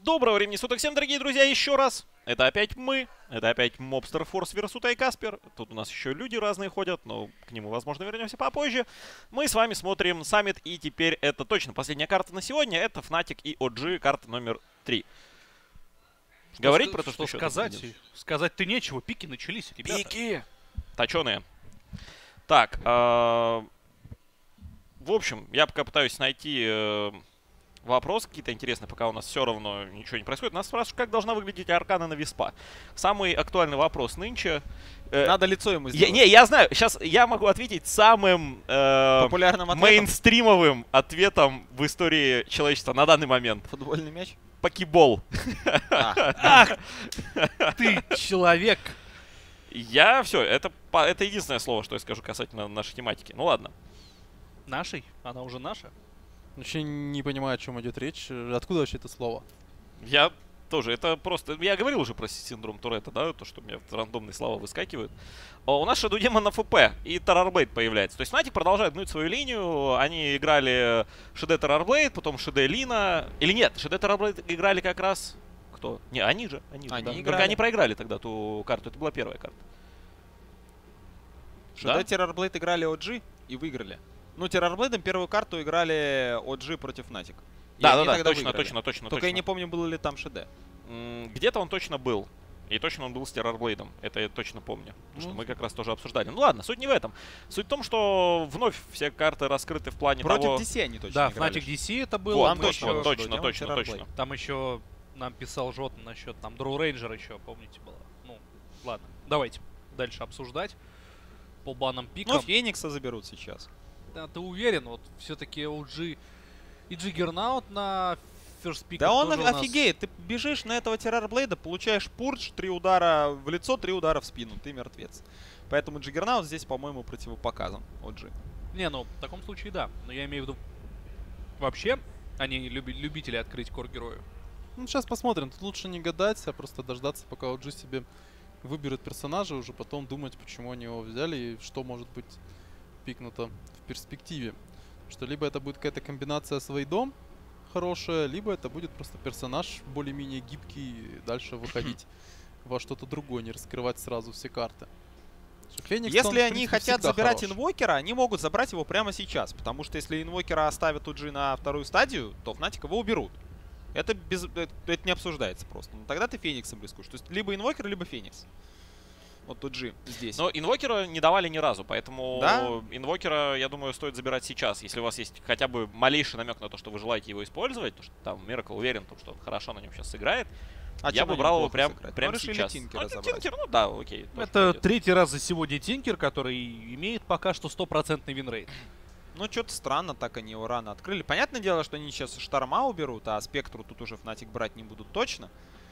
Доброго времени суток всем, дорогие друзья, еще раз. Это опять мы, это опять Mobster Force Версута и Каспер. Тут у нас еще люди разные ходят, но к нему, возможно, вернемся попозже. Мы с вами смотрим Summit, и теперь это точно последняя карта на сегодня. Это Fnatic и OG, карта номер 3. Говорить про то, что сказать? Сказать-то нечего, пики начались, ребята. Пики! Точеные. Так, в общем, я пока пытаюсь найти вопрос какие-то интересные, пока у нас все равно ничего не происходит. Нас спрашивают, как должна выглядеть аркана на Виспа. Самый актуальный вопрос нынче. Надо лицо ему сделать. Я знаю, сейчас я могу ответить самым популярным ответом. мейнстримовым ответом в истории человечества на данный момент. Футбольный мяч? Покебол. Ах, ты человек. Я все, это единственное слово, что я скажу касательно нашей тематики. Ну ладно. Нашей? Она уже наша? Вообще не понимаю, о чем идет речь. Откуда вообще это слово? Я тоже, это просто... Я говорил уже про синдром Туретта, да, то, что у меня рандомные слова выскакивают. У нас Shadow Demon на ФП и Terrorblade появляется. То есть Fnatic продолжает гнуть свою линию. Они играли Shadow Terrorblade, потом Shadow Lina. Или нет, Shadow Terrorblade играли как раз... Кто? Не, они же. Они да. играли. Только они проиграли тогда ту карту. Это была первая карта. Shadow Terrorblade играли OG и выиграли. Ну, Terrorblade первую карту играли OG против Fnatic. Да, точно. Только я не помню, был ли там ШД. Где-то он точно был. И точно он был с Terrorblade. Это я точно помню. Потому что мы как раз тоже обсуждали. Ну ладно, суть не в этом. Суть в том, что вновь все карты раскрыты в плане против того... DC они точно Да, играли. Fnatic DC это было. Вот, точно. Там еще нам писал Жот насчет там Дроу Рейнджер еще, помните, было. Ну, ладно. Давайте дальше обсуждать. По банам пикам. Ну, Феникса заберут сейчас. Да, ты уверен? Вот все-таки OG и Джиггернаут на ферст пик. Да он офигеет. Ты бежишь на этого Террорблейда, получаешь пурдж, 3 удара в лицо, 3 удара в спину. Ты мертвец. Поэтому Джиггернаут здесь, по-моему, противопоказан OG. Не, ну, в таком случае да. Но я имею в виду, вообще, они любители открыть кор-героев. Ну, сейчас посмотрим. Тут лучше не гадать, а просто дождаться, пока OG себе выберет персонажа, уже потом думать, почему они его взяли и что может быть пикнуто в перспективе. Что либо это будет какая-то комбинация с Вейдом хорошая, либо это будет просто персонаж более-менее гибкий и дальше выходить во что-то другое, не раскрывать сразу все карты. Феникс, если он, в они принципе, хотят забирать хорош. инвокера, они могут забрать его прямо сейчас. Потому что если инвокера оставят OG на вторую стадию, то Fnatic его уберут. Это не обсуждается просто. Ну, тогда ты Фениксом рискуешь. То есть либо инвокер, либо Феникс. Вот тут G здесь. Но инвокера не давали ни разу, поэтому да? инвокера, я думаю, стоит забирать сейчас. Если у вас есть хотя бы малейший намек на то, что вы желаете его использовать, то что там Miracle уверен, что он хорошо на нем сейчас сыграет, я бы брал его прям сейчас. Тинкер, ну да, окей. Это третий раз за сегодня Тинкер, который имеет пока что 100% винрейт. Ну, что-то странно, так они его рано открыли. Понятное дело, что они сейчас Шторма уберут, а Спектру тут уже Fnatic брать не будут точно.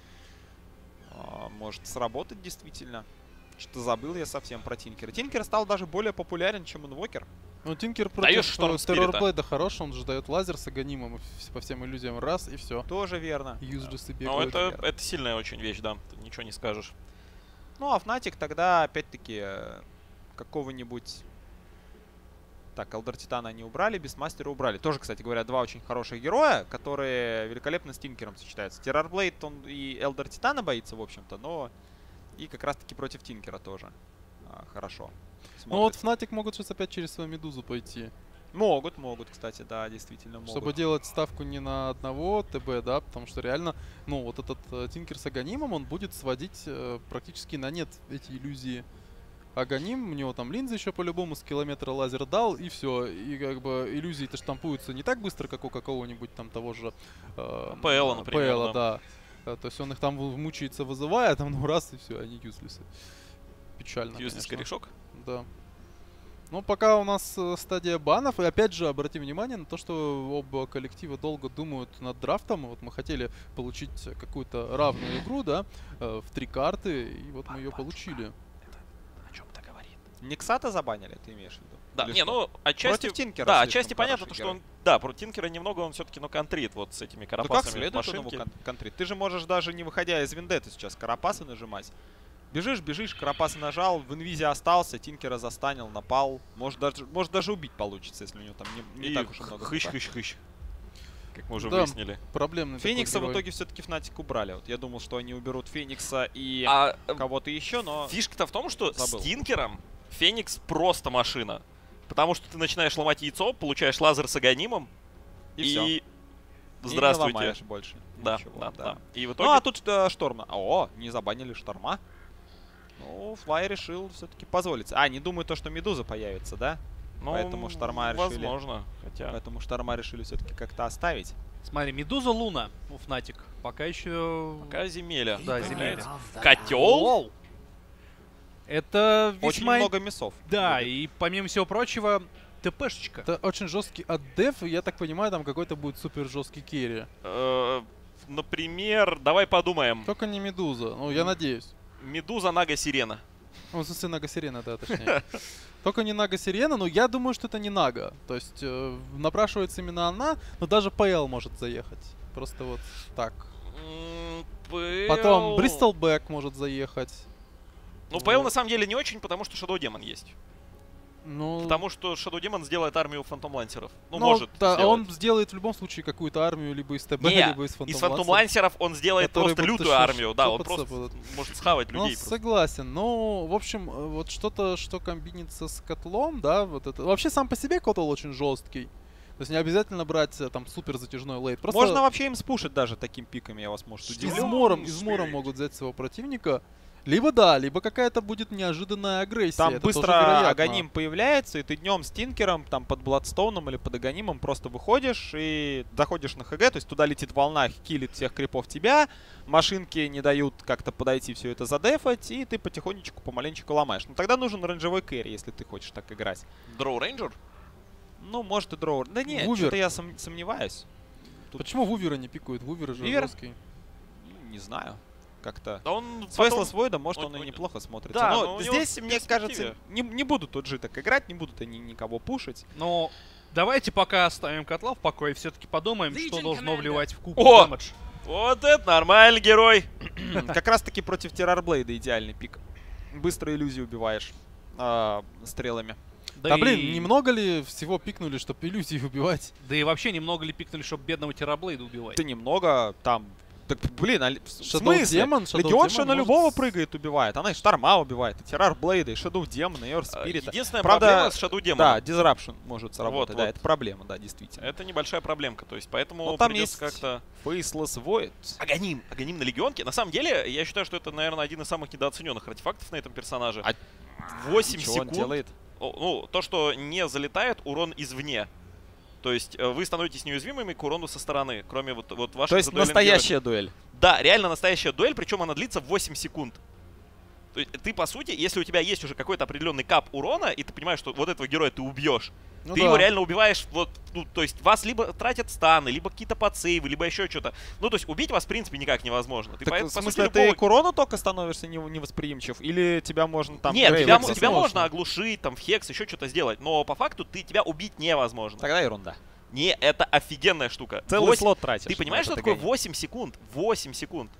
Может сработать действительно. Что забыл я совсем про Тинкера. Тинкер стал даже более популярен, чем инвокер. Ну, Тинкер против Террорблейда хорош, он же дает лазер с аганимом по всем иллюзиям раз, и все. Тоже верно. Юзлесы бегают. Ну, это сильная очень вещь, да. Ты ничего не скажешь. Ну, а Fnatic тогда, опять-таки, какого-нибудь... Так, Элдер Титана они убрали, Бестмастера убрали. Тоже, кстати говоря, два очень хороших героя, которые великолепно с Тинкером сочетаются. Террорблейд, он и Элдер Титана боится, в общем-то, но... И как раз-таки против Тинкера тоже хорошо смотрится. Ну вот Fnatic могут сейчас опять через свою Медузу пойти. Могут, кстати, да, действительно могут. Чтобы делать ставку не на одного ТБ, да, потому что реально, ну вот этот Тинкер с Аганимом, он будет сводить практически на нет эти иллюзии. Аганим, у него там линзы еще по-любому с километра лазер дал, и все. И как бы иллюзии-то штампуются не так быстро, как у какого-нибудь там того же... ПЛ, например. ПЛ, да. То есть он их там мучается, вызывая, там ну раз и все, они юзлесы. Печально, юзлес корешок? Да. Ну, пока у нас стадия банов, и опять же, обратим внимание на то, что оба коллектива долго думают над драфтом. Вот мы хотели получить какую-то равную игру, да, в 3 карты, и вот мы ее получили. Это о чем-то говорит. Никсата забанили, ты имеешь в виду? Да, или не, что? ну, отчасти... Против Тинкера да, отчасти понятно, герой. что он... Да, про Тинкера немного он все-таки, ну, контрит вот с этими карапасами. Ну как следует он ему контрит? Ты же можешь даже не выходя из Вендетты сейчас карапасы нажимать. Бежишь, карапасы нажал, в инвизе остался, Тинкера застанил, напал. Может даже убить получится, если у него там не так уж и много. Хыщ. как мы уже Да. выяснили. Проблемный такой Феникса в герой. итоге все-таки Fnatic убрали. Вот я думал, что они уберут Феникса и А кого-то еще, но... фишка-то в том, что забыл. с Тинкером Феникс просто машина. Потому что ты начинаешь ломать яйцо, получаешь лазер с аганимом, И всё. и... И не Здравствуйте. ломаешь больше. Да, Ничего, да. И в Ну, итоге... а тут Шторма. О, не забанили Шторма. Ну, Флай решил все-таки позволить. А, не думаю то, что Медуза появится, да? Ну, поэтому Шторма решили. возможно, хотя... Поэтому Шторма решили все-таки как-то оставить. Смотри, Медуза Луна у Fnatic. Пока еще... Пока земеля. Да, земля. Котел? Оу! Это Очень весьма... много мясов. Да, будет. и помимо всего прочего, ТПшечка. Это очень жесткий отдеф, и я так понимаю, там какой-то будет супер жесткий керри. Например, давай подумаем. Только не Медуза, ну я надеюсь. Медуза, Нага, Сирена. Ну, в смысле, Нага Сирена, да, точнее. Только не Нага Сирена, но я думаю, что это не Нага. То есть напрашивается именно она, но даже ПЛ может заехать. Просто вот так. Потом Бристол Бэк может заехать. Ну, ПЛ на самом деле не очень, потому что Shadow Demon есть. Ну, Потому что Shadow Demon сделает армию фантомлансеров. Ну, ну, может да, сделать. он сделает в любом случае какую-то армию, либо из ТБ, Не, либо из Из Фантомлансера. фантомлансеров он сделает которые просто будут лютую еще армию. Да, он штопаться просто будут. может схавать Ну, людей. просто. согласен. Ну, в общем, вот что-то, что комбинится с котлом, да, вот это. Вообще сам по себе котл очень жесткий. То есть не обязательно брать там супер затяжной лейт. Просто Можно вообще им спушить даже таким пиками, я вас, может, удивлю. измором могут взять своего противника. Либо да, либо какая-то будет неожиданная агрессия. Там Это тоже быстро вероятно. Аганим появляется, и ты днем с Тинкером, там под Бладстоуном или под Аганимом просто выходишь и заходишь на ХГ, то есть туда летит волна, киллит всех крипов тебя, машинки не дают как-то подойти все это задефать, и ты потихонечку, помаленечку ломаешь. Но тогда нужен рейнджевой кэрри, если ты хочешь так играть. Дроу Рейнджер? Ну, может и дроу. Да нет, Вувер. что-то я сомневаюсь. Тут- Почему Вувера не пикают? Вувер же Вивер? жесткий. Ну, не знаю. Как-то... Да он С потом- Веслос Войда, может, он- он и неплохо смотрится. Да, но но у него здесь, в мне кажется, перспективе. не будут тут же так играть, не будут они никого пушить. Но давайте пока оставим котла в покое и все-таки подумаем, что должно вливать в кубок О! дэмэдж. Вот это нормальный герой. Как раз-таки против Террорблейда идеальный пик. Быстро иллюзии убиваешь стрелами. Да и- блин, немного ли всего пикнули, чтобы иллюзии убивать? Да и вообще немного ли пикнули, чтобы бедного Террорблейда убивать? Ты немного там... Так, блин, в Shadow смысле? Demon? Shadow Легионша Demon на может любого с- прыгает, убивает. Она и Шторма убивает, и Террорблейда, и Shadow Demon, и Earth Spirit. Единственная Правда, проблема с Shadow Demon. Да, Disruption может сработать, Вот, да, вот. это проблема, да, действительно. Это небольшая проблемка, то есть поэтому Но там придется есть как-то... Faceless Void. Аганим. Аганим на Легионке. На самом деле, я считаю, что это, наверное, один из самых недооцененных артефактов на этом персонаже. А 8 Что он секунд. делает? Ну, то, что не залетает урон извне. То есть вы становитесь неуязвимыми к урону со стороны, кроме вот ваших То есть задуэленных настоящая дуэль. героев. Да, реально настоящая дуэль, причем она длится 8 секунд. То есть ты, по сути, если у тебя есть уже какой-то определенный кап урона, и ты понимаешь, что вот этого героя ты убьешь, Ну ты да. его реально убиваешь, вот, ну, то есть вас либо тратят станы, либо какие-то подсейвы, либо еще что-то. Ну, то есть убить вас, в принципе, никак невозможно. Ты, Так, по в сути, смысле, любого- ты к урону только становишься невосприимчив? Или тебя можно там... Нет, грейвом тебя засунуть? можно оглушить, там, в хекс, еще что-то сделать, но по факту тебя убить невозможно. Тогда ерунда. Не, это офигенная штука. Целый 8 слот тратишь. Ты понимаешь, на что это такое Аганим. 8 секунд? 8 секунд.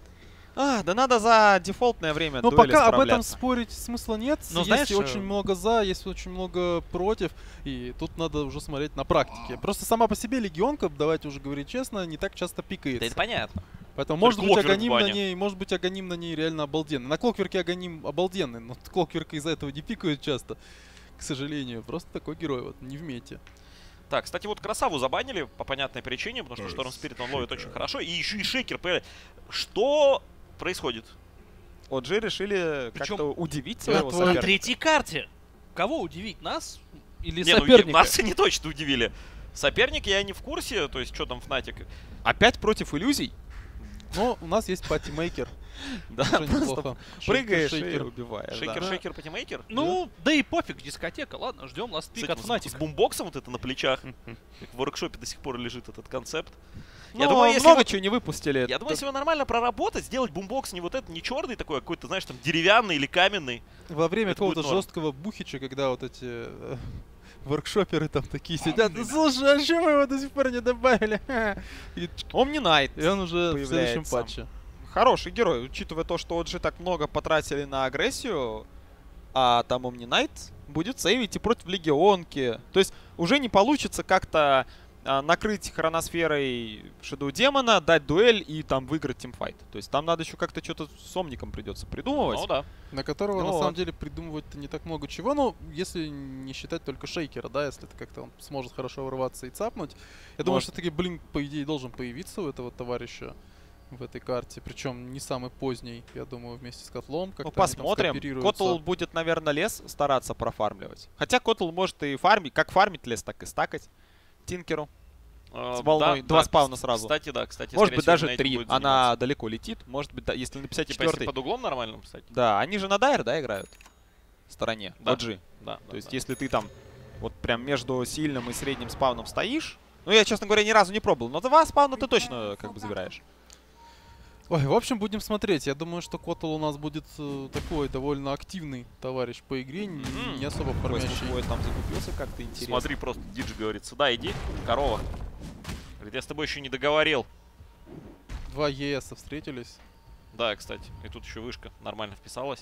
Да надо за дефолтное время Но дуэли пока об этом справляться. спорить смысла нет. Но Есть знаешь, очень много за, есть очень много против. И тут надо уже смотреть на практике. Просто сама по себе легионка, давайте уже говорить честно, не так часто Да это пикается. понятно. Поэтому Только может быть Клокверк в Аганим на бане. ней, может быть Аганим на ней реально обалденный. На Клокверке Аганим обалденный, но Клокверка из-за этого не пикают часто. К сожалению, просто такой герой, вот, не в мете. Так, кстати, вот Красаву забанили по понятной причине, потому что Шторм Спирит он ловит очень хорошо. И еще и Шейкер. Что происходит? OG решили Причем как-то удивить на своего твой- На соперника. третьей карте. Кого удивить? Нас? Или Не, ну, соперника? нас не точно удивили. Соперник я не в курсе, то есть что там Фнатик. Опять против иллюзий? Но у нас есть патимейкер. Да, Уже просто неплохо. прыгаешь Шейкер. и убиваешь. Шейкер, да. шейкер, патимейкер. Ну, да и пофиг, дискотека. Ладно, ждем С ластпик этим, от с Фнатика. бумбоксом вот это на плечах. Как в воркшопе до сих пор лежит этот концепт. Ну, Я думаю, если много вот- чего не выпустили. Я думаю, если его нормально проработать, сделать бумбокс не вот этот, не черный такой, а какой-то, знаешь, там деревянный или каменный. Во время Это будет какого-то норм. жесткого бухича, когда вот эти воркшоперы там такие сидят, «Ну, слушай, а чего мы его до сих пор не добавили? И Omni Knight. и он уже в следующем появляется. патче. Хороший герой, учитывая то, что OG так много потратили на агрессию, а там Omni Knight будет сейвить и против Легионки. То есть уже не получится как-то накрыть хроносферой Shadow Демона, дать дуэль и там выиграть тимфайт. То есть там надо еще как-то что-то с Омником придется придумывать. Ну да. На которого, Ну на вот. самом деле, придумывать-то не так много чего, но если не считать только Шейкера, да, если это как-то он сможет хорошо вырваться и цапнуть. Я думаю, Может. что таки Блинк, по идее, должен появиться у этого товарища в этой карте. Причем не самый поздний, я думаю, вместе с Котлом. Ну, Как-то они там посмотрим. скооперируются. Котл будет, наверное, лес стараться профармливать. Хотя Котл может и фармить, как фармить лес, так и стакать. Тинкеру. С волной. Да, Два да, спауна сразу. Кстати, да, кстати. Может скорее быть, всего, даже именно этим 3. будет Она заниматься. далеко летит. Может быть, если на Типа, 54-й. если под углом нормальным, кстати. Да, они же на дайр, да, играют? В стороне. Да. OG. Да, То да, есть, да. если ты там вот прям между сильным и средним спауном стоишь. Ну, я, честно говоря, ни разу не пробовал. Но 2 спауна ты точно как бы забираешь. Ой, в общем, будем смотреть. Я думаю, что Котл у нас будет такой довольно активный товарищ по игре, не особо фармящий. Твой там закупился как-то интересно. Смотри, просто Дидж говорит, сюда иди, корова. Говорит, я с тобой еще не договорил. 2 ЕСа встретились. Да, кстати. И тут еще вышка нормально вписалась.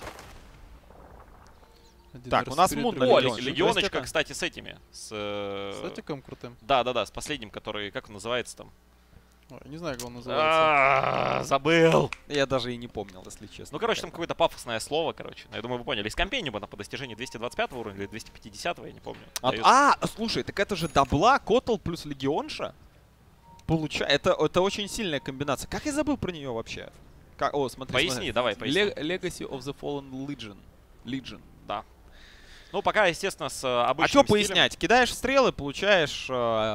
Один Так, раз у нас вперед, Мун на другой О, Легион. назад. Легионочка, это? кстати, с этими. С С крутым. Да, с последним, который, как он называется там? Ой, не знаю, как он называется. Забыл. Я даже и не помнил, если честно. Ну, короче, там какое-то пафосное слово, короче. Я думаю, вы поняли. Из компениума по достижении 225 уровня или 250, я не помню. дают. Слушай, так это же дабла, Котл плюс Легионша. Это очень сильная комбинация. Как я забыл про нее вообще? О, смотри, Поясни, давай, поясни. Legacy of the Fallen Legion. Да. Ну, пока, естественно, с А обычным что стилем. пояснять? Кидаешь стрелы, получаешь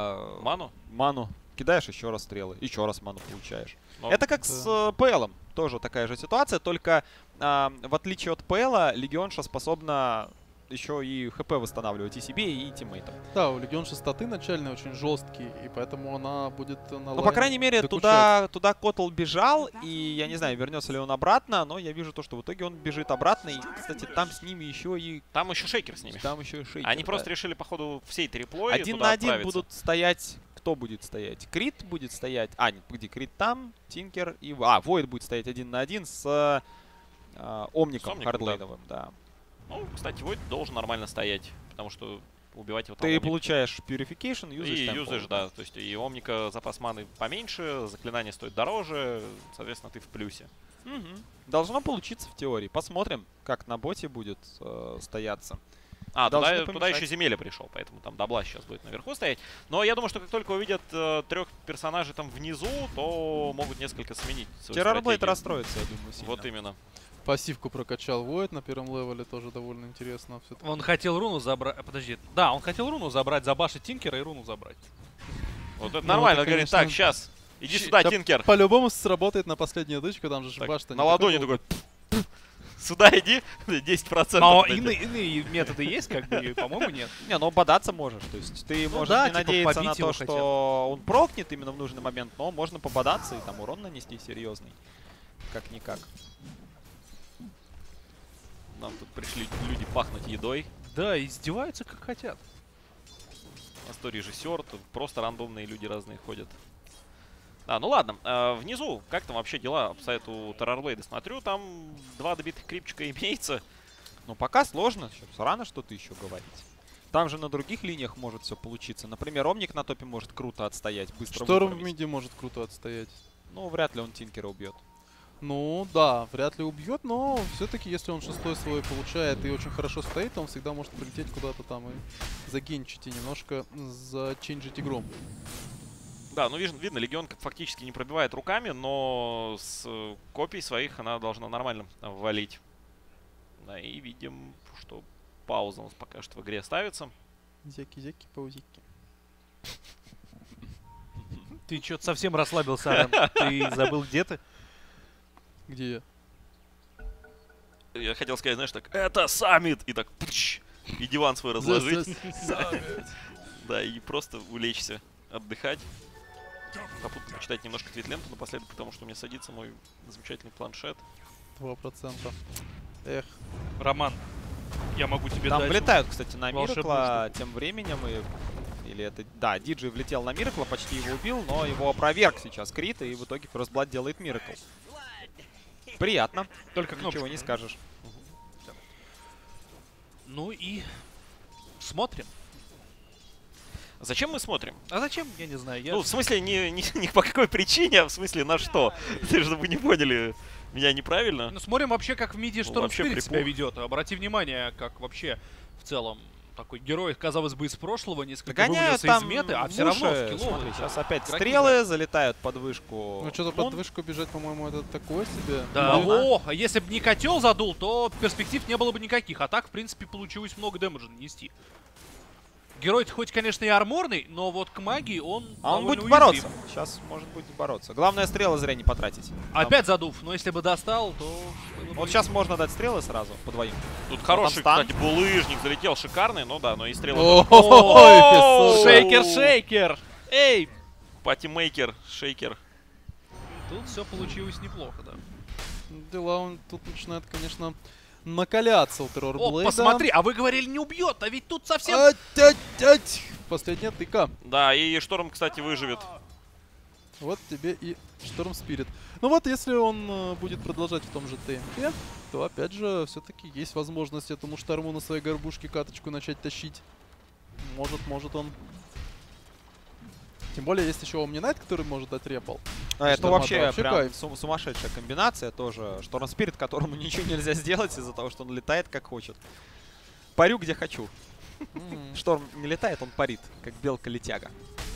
Ману? Кидаешь еще раз стрелы, еще раз ману получаешь. Ну, Это как с ПЛом. Тоже такая же ситуация, только в отличие от ПЛа, Легионша способна еще и ХП восстанавливать и себе, и тиммейтам. Да, у Легионши статы начальные очень жесткие, и поэтому она будет на Ну, по лайн крайней мере, докучать. туда Котл бежал, и я не знаю, вернется ли он обратно, но я вижу то, что в итоге он бежит обратно, и, кстати, там с ними еще и... Там еще шейкер с ними. Там еще и шейкер. Они да. просто решили, походу, всей триплой Один туда на один отправиться. будут стоять... Кто будет стоять? Крит будет стоять... нет, погоди, Крит там, Тинкер и... Войд будет стоять 1 на 1 с Омником хардлейновым, да. Ну, кстати, Войд должен нормально стоять, потому что убивать его там Ты Омник. получаешь Purification, юзаешь И Temple. юзаешь, да. То есть и Омника запас маны поменьше, заклинание стоит дороже, соответственно, ты в плюсе. Мгм. Должно получиться в теории. Посмотрим, как на боте будет стояться. Должны Туда помешать. еще земелья пришел, поэтому там дабла сейчас будет наверху стоять. Но я думаю, что как только увидят 3 персонажей там внизу, то могут несколько сменить свою Террорблейд стратегию. расстроится, я думаю, сильно. Вот именно. Пассивку прокачал Void на первом левеле, тоже довольно интересно. Всё-таки. Он хотел руну забрать. Подожди. Да, он хотел руну забрать, забашить Тинкера и руну забрать. Вот это Ну, нормально. это, Говорит, конечно, так, сейчас, иди сюда, Да, Тинкер. По-любому сработает на последнюю дычку, там же Так, башта. на ладони такой, сюда иди, 10%. Но блядь. иные методы есть, как бы, по-моему, нет. Не, ну бодаться можешь. То есть ты можешь да, не типа надеяться на побить его то, хотя что он прокнет именно в нужный момент, но можно пободаться и там урон нанести серьезный. Как-никак. Нам тут пришли люди пахнуть едой. Да, издеваются как хотят. У нас то режиссер, то просто рандомные люди разные ходят. Ну ладно, внизу, как там вообще дела обстоят у Террорблейда? Смотрю, там 2 добитых крипчика имеется. Но пока сложно, сейчас рано что-то еще говорить. Там же на других линиях может все получиться. Например, Омник на топе может круто отстоять, быстро Шторм в выправить. миде может круто отстоять. Ну, вряд ли он Тинкера убьет. Ну да, вряд ли убьет, но все-таки, если он 6-й свой получает и очень хорошо стоит, он всегда может прилететь куда-то там и загенчить и немножко заченджить игру. Да, ну видно, Легион как фактически не пробивает руками, но с копий своих она должна нормально валить. Да, и видим, что пауза у нас пока что в игре ставится. Зяки-зяки, паузики. Ты что-то совсем расслабился, Арен. Ты забыл, где ты? Где я? Я хотел сказать, знаешь, так, это саммит! И так, пч, и диван свой разложить. Да, и просто улечься, отдыхать. Попутно почитать немножко твитленту напоследок, потому что у меня садится мой замечательный планшет. 2%. Эх. Роман, я могу тебе Там дать... влетают, кстати, на волшебную Миракла тем временем. Или это... Да, Диджей влетел на Миракла, почти его убил, но его опроверг сейчас Крит, и в итоге First Blood делает Миракл. Приятно. Только Ничего кнопочку. не скажешь. Ну и смотрим. Зачем мы смотрим? А зачем? Я не знаю. Я... Ну, в смысле, не по какой причине, а в смысле на что? Ты же вы не поняли меня неправильно. Ну, смотрим вообще, как в миде Шторм вообще Спирит себя припух. ведет. Обрати внимание, как вообще в целом такой герой, казалось бы, из прошлого, несколько Гоняют вывалился там из меты, а все равно муши. скилловый. Смотри, сейчас опять Игроки стрелы залетают под вышку. Ну что-то Мун. под вышку бежать, по-моему, это такое себе. Да, Ну, о, а если бы не котел задул, то перспектив не было бы никаких. А так, в принципе, получилось много дэмэджа нанести. Герой хоть, конечно, и арморный, но вот к магии он А он довольно будет уязвим. бороться. Сейчас может будет бороться. Главное стрелы зря не потратить. Опять задув, но если бы достал, то... Вот сейчас можно дать стрелы сразу по двоим. Тут хороший, стан. кстати, булыжник залетел, шикарный, ну да, но и стрелы. Ой, О, Фисука. Шейкер! Эй! Патимейкер, шейкер. Тут все получилось неплохо, да. Дела он тут начинает, конечно, накаляться у О, Террорблейда. посмотри, а вы говорили не убьет, а ведь тут совсем... Ать-ать-ать! Последняя тыка. Да, и Шторм, кстати, выживет. Вот тебе и Шторм Спирит. Ну вот, если он будет продолжать в том же темпе, то опять же, все-таки есть возможность этому Шторму на своей горбушке каточку начать тащить. Может он. Тем более, есть еще Omni-Knight, который может дать репал. А это Шторма-то вообще вообще прям кайф. сумасшедшая комбинация тоже. Шторм Спирит, которому ничего нельзя сделать из-за того, что он летает как хочет. Парю где хочу. Шторм не летает, он парит, как белка-летяга.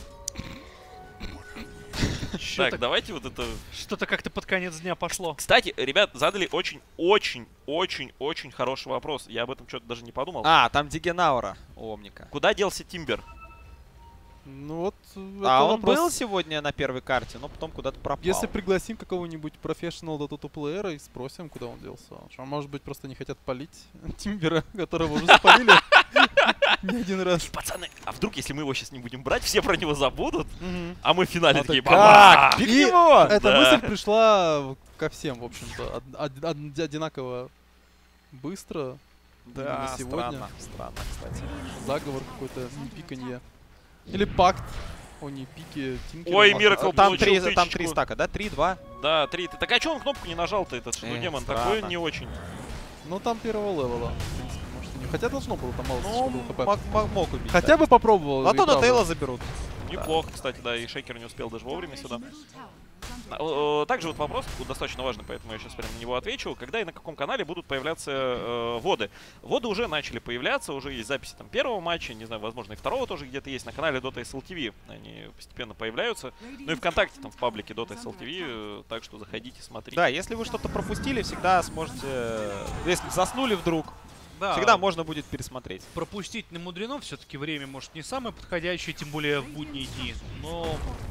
Так, давайте вот это... Что-то как-то под конец дня пошло. Кстати, ребят, задали очень хороший вопрос. Я об этом что-то даже не подумал. А, там Дигенаура у Омника. Куда делся Тимбер? Ну вот, А это он вопрос. был сегодня на первой карте, но потом куда-то пропал. Если пригласим какого-нибудь профессионал Dota плеера и спросим, куда он делся. А может быть, просто не хотят палить Тимбера, которого уже спалили не один раз. Пацаны, а вдруг, если мы его сейчас не будем брать, все про него забудут, а мы в финале А такие... так «Баба!» Пикни И его! эта Да. мысль пришла ко всем, в общем-то, одинаково быстро. Да, именно сегодня. странно, кстати. Заговор какой-то, не пиканье. Или пакт о не пике Тинкера. Ой, может. Миракл Там получил три тычечку. стака, да? 3-2. Да, 3. Так а чё он кнопку не нажал-то, этот демон? странно. Такой не очень. Ну там первого левела, в принципе, может и не. Хотя должно было, там мало Ну, было хп. мог убить. Хотя бы попробовал. А то и на правда. Тейла заберут. Неплохо, кстати, да, и Шейкер не успел даже вовремя сюда. Также вот вопрос достаточно важный, поэтому я сейчас прямо на него отвечу. Когда и на каком канале будут появляться воды? Воды уже начали появляться, уже есть записи там первого матча, не знаю, возможно, и второго тоже где-то есть. На канале Dota SL TV они постепенно появляются. Ну и ВКонтакте, там в паблике Dota SL TV, так что заходите, смотрите. Да, если вы что-то пропустили, всегда сможете... Если заснули вдруг, Да, всегда можно будет пересмотреть. пропустить не мудрено, все-таки время, может, не самое подходящее, тем более в будние дни, но...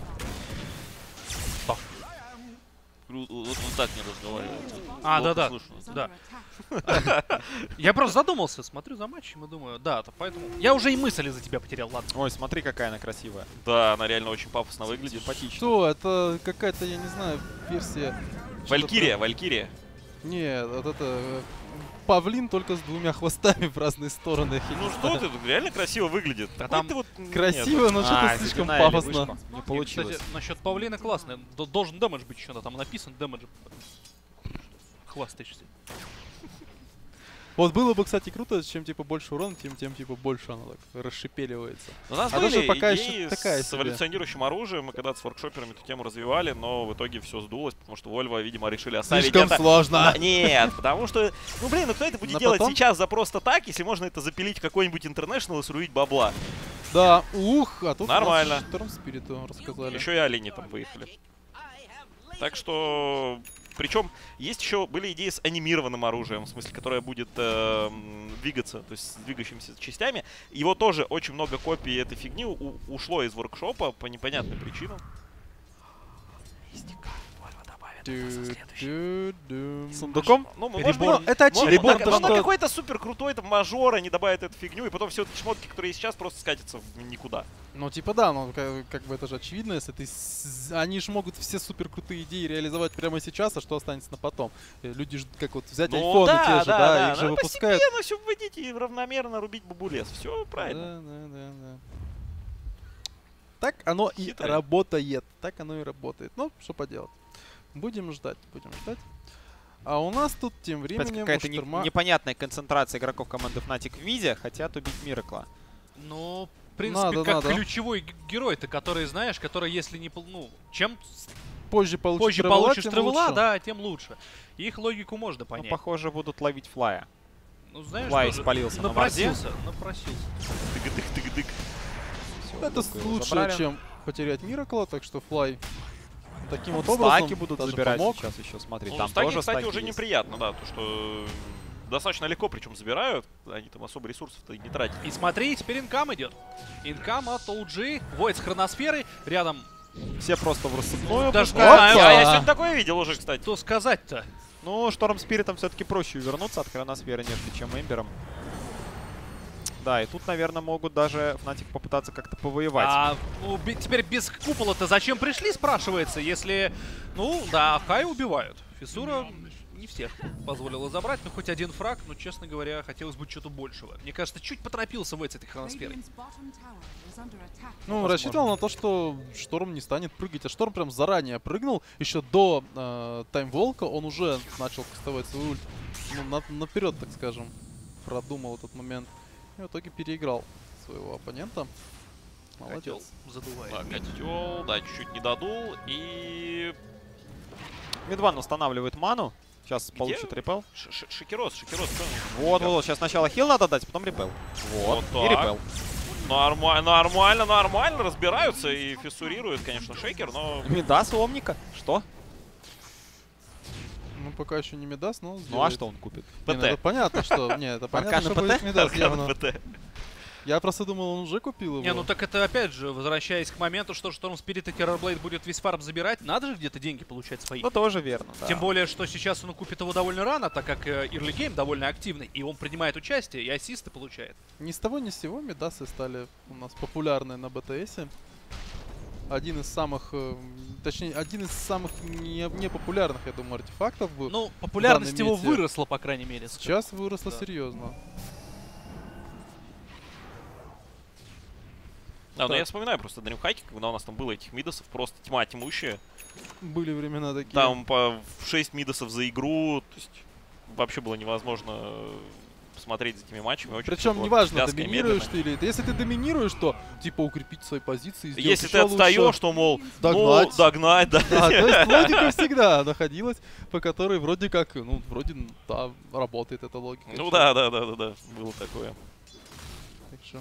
Вот так не разговаривают. А, Плохо да-да, слышно. да. Я просто задумался, смотрю за матчем и думаю, да, то поэтому... Я уже и мысли за тебя потерял, ладно. Ой, смотри, какая она красивая. Да, она реально очень пафосно выглядит. Симпатично. Что, это какая-то, я не знаю, версия... Валькирия, Валькирия. Не, вот это... Павлин только с двумя хвостами в разные стороны. я не Ну что знаю. ты, тут реально красиво выглядит. Да Какой там ты вот... Красиво, но что-то А, слишком Зигуна или пафосно. вышка? Не получилось. Кстати, насчет павлина классно. Должен дэмэдж быть еще, там написан дэмэдж. Хвастаешься. Вот было бы, кстати, круто, чем типа больше урона, тем типа больше оно так расшипеливается. У нас А были даже пока идеи еще такая с себе. эволюционирующим оружием. Мы когда-то с воркшоперами эту тему развивали, но в итоге все сдулось, потому что Вольво, видимо, решили оставить Слишком это. сложно. Да, нет, потому что, ну блин, ну кто это будет Но делать потом- сейчас за просто так, если можно это запилить в какой-нибудь интернешнл и срубить бабла? Да, а тут Нормально. Шторм Спириту рассказали. Еще и олени там выехали. Так что... Причем есть еще были идеи с анимированным оружием, в смысле, которое будет двигаться, то есть с двигающимися частями. Его тоже очень много копий этой фигни ушло из воркшопа по непонятным причинам. Тю-тю-дум. Сундуком? Ну, мы Реборн. можем... Ну, это очевидно, Реборн, то, Ну, что... какой-то супер крутой там мажор, они добавят эту фигню, и потом все эти шмотки, которые есть сейчас, просто скатятся в никуда. Ну, типа, да, ну, как бы это же очевидно, если ты... Они же могут все супер крутые идеи реализовать прямо сейчас, а что останется на потом? Люди же, как вот взять Ну, айфоны да, те же, да, да, да, их же надо выпускают. постепенно все вводить и равномерно рубить бабулес. Все правильно. Да. Так оно и Хитрое. работает. Так оно и работает. Ну, что поделать. Будем ждать. А у нас тут тем Опять временем у какая-то Шторма... непонятная концентрация игроков команды Fnatic в миде хотят убить Миракла. Ну, принципе, как надо. ключевой герой-то, который, знаешь, который, если не... Ну, чем Позже позже тревела, получишь тем тревела, лучше. да, тем лучше. Их логику можно Ну, понять. похоже, будут ловить флая. Ну, знаешь, Флай тоже спалился на варде. напросился. Тык-тык-тык-тык. Всё, Это Луку его лучше, забрали. чем потерять Миракла, так что Флай таким вот Стаки образом будут даже забирать помог. сейчас еще, смотри. Ну, там стаки, тоже кстати, стаки уже есть. неприятно, да, то что достаточно легко причем забирают, они там особо ресурсов-то и не тратят. И смотри, теперь инкам идет. Инкам от OG, Void с хроносферой, рядом... Все просто в рассыпную Даже не пускают. знаю, Я сегодня такое видел уже, кстати. что сказать-то. Ну, Шторм Спиритом все-таки проще вернуться от Хроносферы, нежели чем Эмбером. Да, и тут, наверное, могут даже Fnatic попытаться как-то повоевать. Ну, теперь без купола-то зачем пришли, спрашивается, если... Ну, да, Хай убивают. Фиссура не всех позволила забрать, но хоть один фраг, но, честно говоря, хотелось бы чего-то большего. Мне кажется, чуть поторопился в этой хроносферой. Ну, рассчитывал на то, что Шторм не станет прыгать. А Шторм прям заранее прыгнул. Еще до Таймволка он уже начал кастовать свой ульт. Ну, наперед, так скажем. Продумал этот момент. И в итоге переиграл своего оппонента. Котел Молодец. задувает. Да, котел, да, чуть-чуть не додул. И Мидван устанавливает ману. Сейчас Где? получит репел. Шикерос, понял? Вот. Сейчас сначала хил надо дать, потом репел. Вот. Вот И так. репел. Нормально разбираются и фиссурируют, конечно, Шейкер, но... Мидас у Омника. Что? Ну, пока еще не Мидас, но Ну а сделает. что он купит? Не, ну, это понятно, что... Не, это понятно, Аркана что будет ПТ? Мидас явно. ПТ. Я просто думал, он уже купил его. Не, ну так это опять же, возвращаясь к моменту, что Шторм Спирит и Террорблейд будет весь фарм забирать, надо же где-то деньги получать свои. Ну, тоже верно, да. Тем более, что сейчас он купит его довольно рано, так как Early Game довольно активный, и он принимает участие, и ассисты получает. Ни с того ни с сего Мидасы стали у нас популярны на БТСе. Один из самых, точнее, один из самых непопулярных, я думаю, артефактов был. Ну, популярность его мете. выросла, по крайней мере. Сейчас выросла Да. серьезно. Да, но Так. я вспоминаю просто Дрим-Хайки, когда у нас там было этих мидосов просто тьма тьмущая. Были времена такие. Там по 6 мидосов за игру, то есть вообще было невозможно посмотреть за этими матчами. Очень Причем всё было неважно, вязко и доминируешь медленно. ты или... Если ты доминируешь, то типа укрепить свои позиции, сделать Если ты еще отстаешь, лучше. то, мол, Догнать. ну, догнать, да. Да, то есть логика всегда находилась, по которой вроде как, ну, вроде, да, работает эта логика. Ну Что- да, было такое. Так что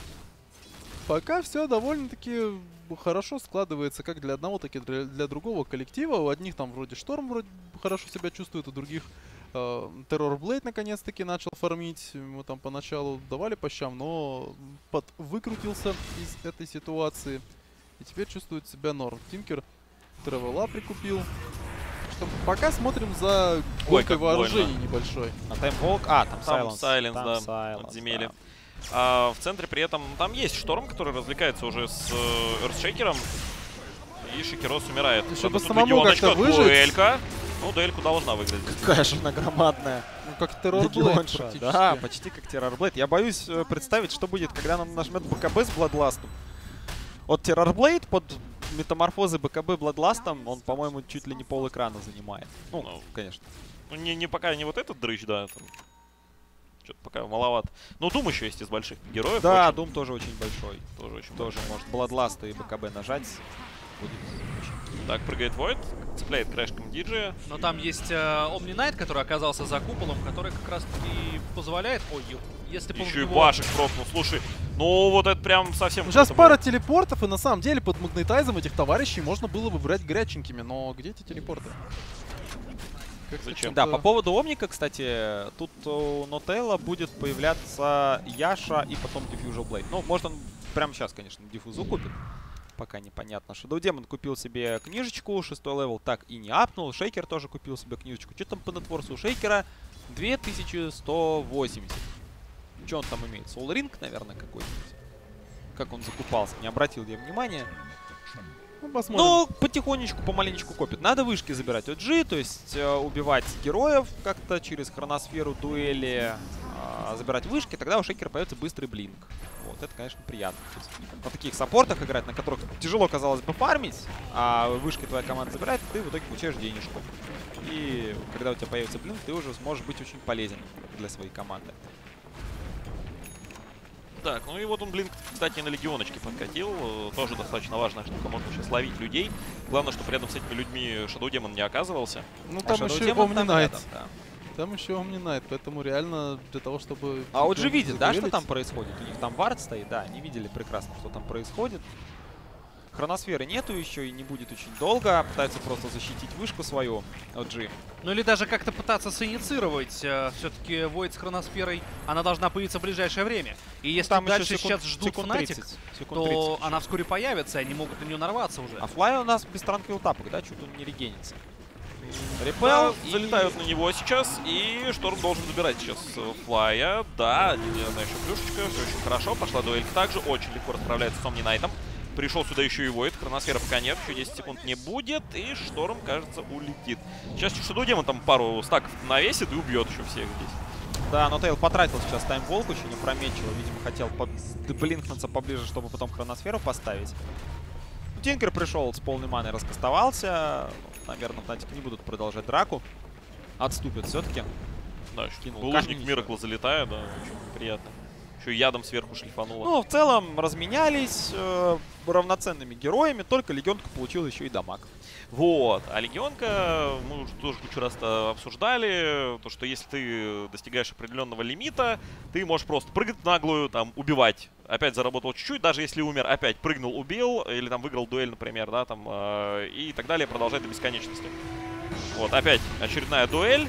пока все довольно-таки хорошо складывается как для одного, так и для другого коллектива. У одних там вроде Шторм вроде хорошо себя чувствует, у других Террорблейд наконец-таки начал фармить. Ему там поначалу давали по щам, но выкрутился из этой ситуации. И теперь чувствует себя норм. Тинкер тревела прикупил. Что пока смотрим за гонкой как вооружений больно. небольшой. А Таймволк? А, там Там Silence. Silence, Там да, Silence, подземелье. да. А в центре при этом там есть Шторм, который развлекается уже с Эрсшейкером. И Шикерос умирает. Еще Правда, бы тут самому легионочка, как-то выжить. дуэлька. Ну, дуэльку должна выиграть. Какая же она громадная. Ну, как Террорблейд Легионша. практически. Да, почти как Террорблейд. Я боюсь представить, что будет, когда он нажмет БКБ с Бладластом. Вот Террорблейд под метаморфозы БКБ Бладластом, он, по-моему, чуть ли не пол экрана занимает. Ну, Ну, конечно. Ну, не пока не вот этот дрыщ, да. Что-то пока маловато. Но Дум еще есть из больших героев. Да, очень, Дум тоже очень большой. тоже очень Тоже большой. может Бладласта и БКБ нажать. Будет очень... Так, прыгает Void, цепляет крэшком диджея. Но там есть Omni Knight, который оказался за куполом, который как раз таки позволяет... Ой, если бы он Еще и в него- башек прокнул. Слушай, ну вот это прям совсем... Сейчас круто пара было. телепортов, и на самом деле под магнетайзом этих товарищей можно было бы брать горяченькими. Но где эти телепорты? Как-то Зачем? Да, что-то- по поводу Омника, кстати, тут у Нотейла будет появляться Яша и потом Diffusal Blade. Ну, может он прямо сейчас, конечно, диффузу купит. Пока непонятно. Shadow Demon купил себе книжечку, 6-й левел так и не апнул. Шейкер тоже купил себе книжечку. Что там по нетворсу у Шейкера? 2180. Что он там имеет? Soul Ring, наверное, какой-нибудь. Как он закупался, не обратил я внимания. Ну, посмотрим. Ну, потихонечку, помаленечку копит. Надо вышки забирать OG, то есть убивать героев как-то через хроносферу, дуэли, забирать вышки, тогда у Шейкера появится быстрый блинк. Вот, это, конечно, приятно. То есть на таких саппортах играть, на которых тяжело, казалось бы, фармить, а вышки твоя команда забирает, ты в итоге получаешь денежку. И когда у тебя появится блинк, ты уже сможешь быть очень полезен для своей команды. Так, ну и вот он, блин, кстати, на легионочке подкатил. Тоже достаточно важная штука. Можно сейчас ловить людей. Главное, чтобы рядом с этими людьми Shadow Demon не оказывался. Ну там Shadow еще и Demon Omni там Knight. рядом, да. Там еще Omni Knight, поэтому реально для того, чтобы... А вот же легион видит, да, что задуэлить- там происходит? У них там вард стоит, да, они видели прекрасно, что там происходит. Хроносферы нету еще и не будет очень долго. Пытаются просто защитить вышку свою, OG. Ну или даже как-то пытаться синицировать. Все-таки Void с хроносферой, она должна появиться в ближайшее время. И если Там еще дальше сейчас ждут секунд Fnatic, 30, секунд то 30 еще. она вскоре появится, и они могут на нее нарваться уже. А Флай у нас без транквил тапок, да? Чуть он не регенится. Да, Репел залетают на него сейчас, и Шторм должен забирать сейчас Флая. Да, одна еще плюшечка, все очень хорошо. Пошла дуэлька также, очень легко расправляется с Omni Knight'ом. Пришел сюда еще и Void, хроносфера пока нет, еще 10 секунд не будет, и Шторм, кажется, улетит. Сейчас Shadow Demon там пару стаков навесит и убьет еще всех здесь. Да, но Тейл потратил сейчас таймволк очень опрометчиво. Видимо, хотел блинкнуться поближе, чтобы потом хроносферу поставить. Тинкер пришел с полной маной, раскастовался. Ну, наверное, Fnatic не будут продолжать драку. Отступят все-таки. Да, еще Кинул булыжник камень Миракла залетает, да, очень приятно. Еще и ядом сверху шлифануло. Ну, в целом, разменялись равноценными героями, только Легионка получил еще и дамаг. Вот, а Легионка, мы уже тоже кучу раз обсуждали, то, что если ты достигаешь определенного лимита, ты можешь просто прыгать в наглую, там, убивать. Опять заработал чуть-чуть, даже если умер, опять прыгнул, убил, или там выиграл дуэль, например, да, там, и так далее, продолжать до бесконечности. Вот, опять очередная дуэль.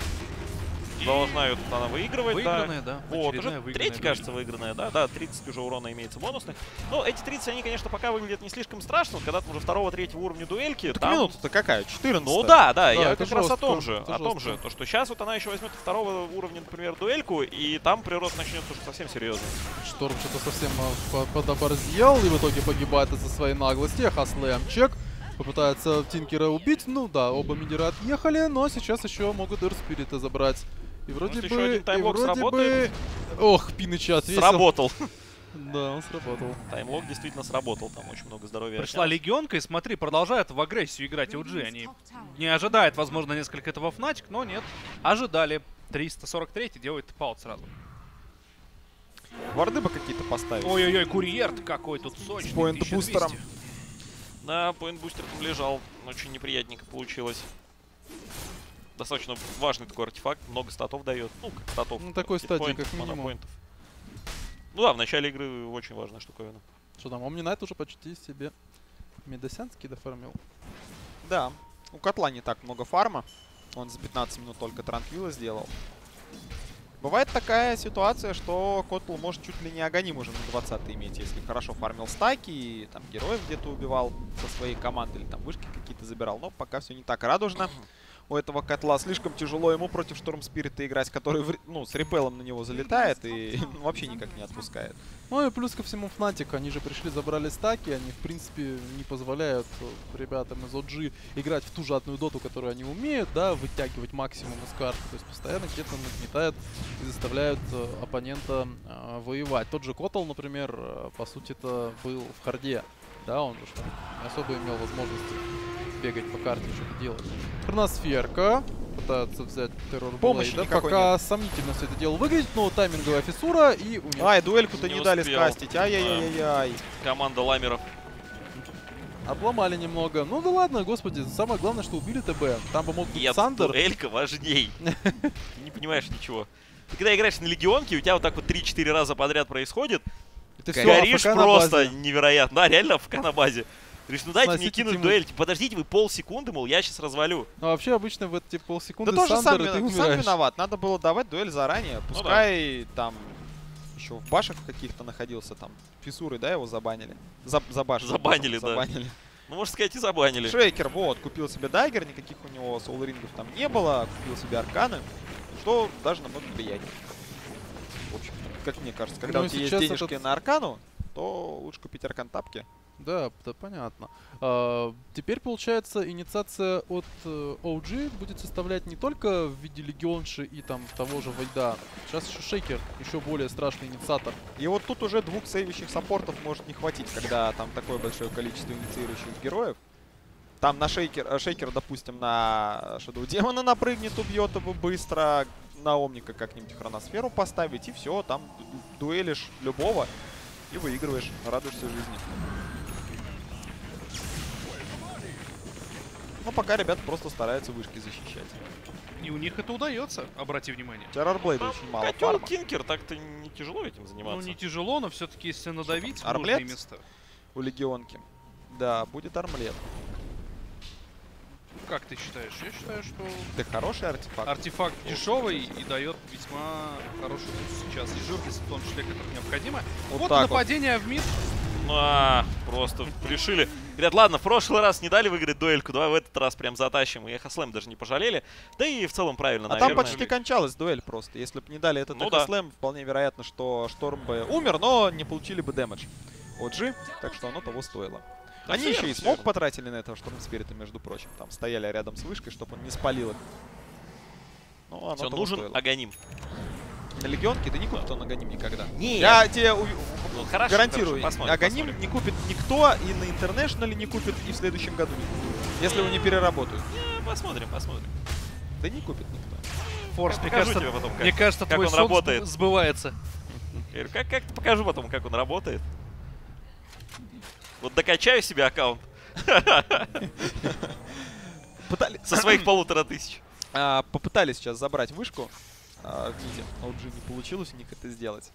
Должна ее тут она выигрывать, Выигранная, да. Вот, Очередная уже выигранная третья, дуэль. кажется, выигранная, да? Да, 30 уже урона имеется бонусных. Но эти 30, они, конечно, пока выглядят не слишком страшно. Когда там уже 2-3 уровня дуэльки, Так там... минута-то какая? 14. Ну да, Да, я это как раз о том жестко, же. это О том жестко. же. То, что сейчас вот она еще возьмет 2-го уровня, например, дуэльку, и там прирост начнется уже совсем серьезно. Шторм что-то совсем подоборзел и в итоге погибает из-за своей наглости. Хаслэмчек попытается Тинкера убить. Ну да, оба мидера отъехали, но сейчас еще могут Эрспирита забрать. И вроде если еще бы... один И таймлок вроде бы... сработает. Ох, Пиныча отвесил. Сработал. Да, он сработал. Таймлок действительно сработал, там очень много здоровья. Пришла отнялось. Легионка, и смотри, продолжают в агрессию играть OG. Они не ожидают, возможно, несколько этого Fnatic, но нет. Ожидали. 343 делает паут сразу. Варды бы какие-то поставить. Ой-ой-ой, курьер какой тут сочный. С поинт-бустером. 1200. Да, поинт-бустер там лежал. Очень неприятненько получилось. Достаточно важный такой артефакт, много статов дает. Ну, как статов. Ну, такой стадии, хитпоинтов, как минимум. монопоинтов. Ну да, в начале игры очень важная штуковина. Что там, Omni Knight уже почти себе Медосянский дофармил. Да. У котла не так много фарма. Он за 15 минут только транквилла сделал. Бывает такая ситуация, что Котл может чуть ли не агоним уже на 20 иметь, если хорошо фармил стаки и там героев где-то убивал со своей команды или там вышки какие-то забирал. Но пока все не так радужно. У этого котла слишком тяжело ему против Шторм Спирита играть, который ну, с репелом на него залетает и вообще никак не отпускает. Ну и плюс ко всему Fnatic, они же пришли, забрали стаки, они в принципе не позволяют ребятам из OG играть в ту же одну доту, которую они умеют, да, вытягивать максимум из карты, то есть постоянно где-то нагнетают и заставляют оппонента воевать. Тот же Котл, например, по сути-то был в харде, да, он же не особо имел возможности бегать по карте, что-то делать. Хроносферка пытается взять террор Помощи Блейда, никакой пока нет. сомнительно все это дело выглядит, но тайминговая фиссура и умер. Ай, дуэльку-то Не не дали успел. скастить. Ай-яй-яй-яй. Команда ламеров. Обломали немного. Ну да ладно, господи, самое главное, что убили ТБ. Там бы мог быть Нет, Сандер. дуэлька важней. Не понимаешь ничего. Ты когда играешь на Легионке, у тебя вот так вот 3-4 раза подряд происходит, Ты всё, горишь АФК на просто базе. невероятно. Да, реально АФК на базе. Ты говоришь, ну дайте мне Сносите кинуть тиму. дуэль. Подождите вы полсекунды, мол, я сейчас развалю. Ну вообще обычно в эти полсекунды Да тоже Сандер, и ты сам умираешь. виноват. Надо было давать дуэль заранее. Ну Пускай там еще в башах каких-то находился там. Фиссуры, да, его забанили? Забашили. Забанили, да. Забанили. Ну, можно сказать, и забанили. Шейкер, вот, купил себе дайгер, никаких у него соул-рингов там не было. Купил себе арканы, что даже намного приятнее. В общем, как мне кажется, когда Ну, у тебя есть сейчас денежки этот- на аркану, то лучше купить аркан тапки. Да, понятно. Теперь, получается, инициация от OG будет составлять не только в виде легионши и там того же Войда. Сейчас еще Шейкер, еще более страшный инициатор. И вот тут уже двух сейвящих саппортов может не хватить, когда там такое большое количество инициирующих героев. Там на Шейкер, допустим, на Shadow Demon напрыгнет, убьет его быстро. На Омника как-нибудь хроносферу поставить, и все, там дуэлишь любого. И выигрываешь, радуешься жизни. Ну, пока ребята просто стараются вышки защищать. И у них это удается, обрати внимание. Террорблейда очень мало Котел фарма. Тинкер, так-то не тяжело этим заниматься. Ну, не тяжело, но все-таки если надавить в Армлет? нужные места. У Легионки. Да, будет армлет. Как ты считаешь? Я считаю, что Да хороший артефакт. артефакт дешевый и дает весьма хороший плюс сейчас. И жирность в том числе, как необходимо. Вот так вот. нападение в мид. Просто решили. Говорят, ладно, в прошлый раз не дали выиграть дуэльку, давай в этот раз прям затащим. И Эхослэм даже не пожалели. Да и в целом правильно, А наверное. там почти кончалась дуэль просто. Если бы не дали этот Ну да. Эхослэм, вполне вероятно, что Шторм бы умер, но не получили бы дэмэдж от G, так что оно того стоило. Да Они все еще верно, и все смог верно. потратили на этого Шторм Спирита, между прочим. Там стояли рядом с вышкой, чтобы он не спалил их. Ну, оно Все, того нужен стоило. Аганим. На Легионке да не купит он Аганим никогда. Нет. Я тебе Ну, хорошо, гарантирую, хорошо, посмотрим, Аганим посмотрим. не купит никто, и на Интернешнале не купит, и в следующем году не купит. Если его не переработают. Посмотрим. Да не купит никто. Форс, мне Покажу кажется, тебе потом, мне кажется, как твой он сон работает. сбывается. Я говорю, как-то покажу потом, как он работает. Вот докачаю себе аккаунт со своих 1500. Попытались сейчас забрать вышку в миде, но уже не получилось у них это сделать.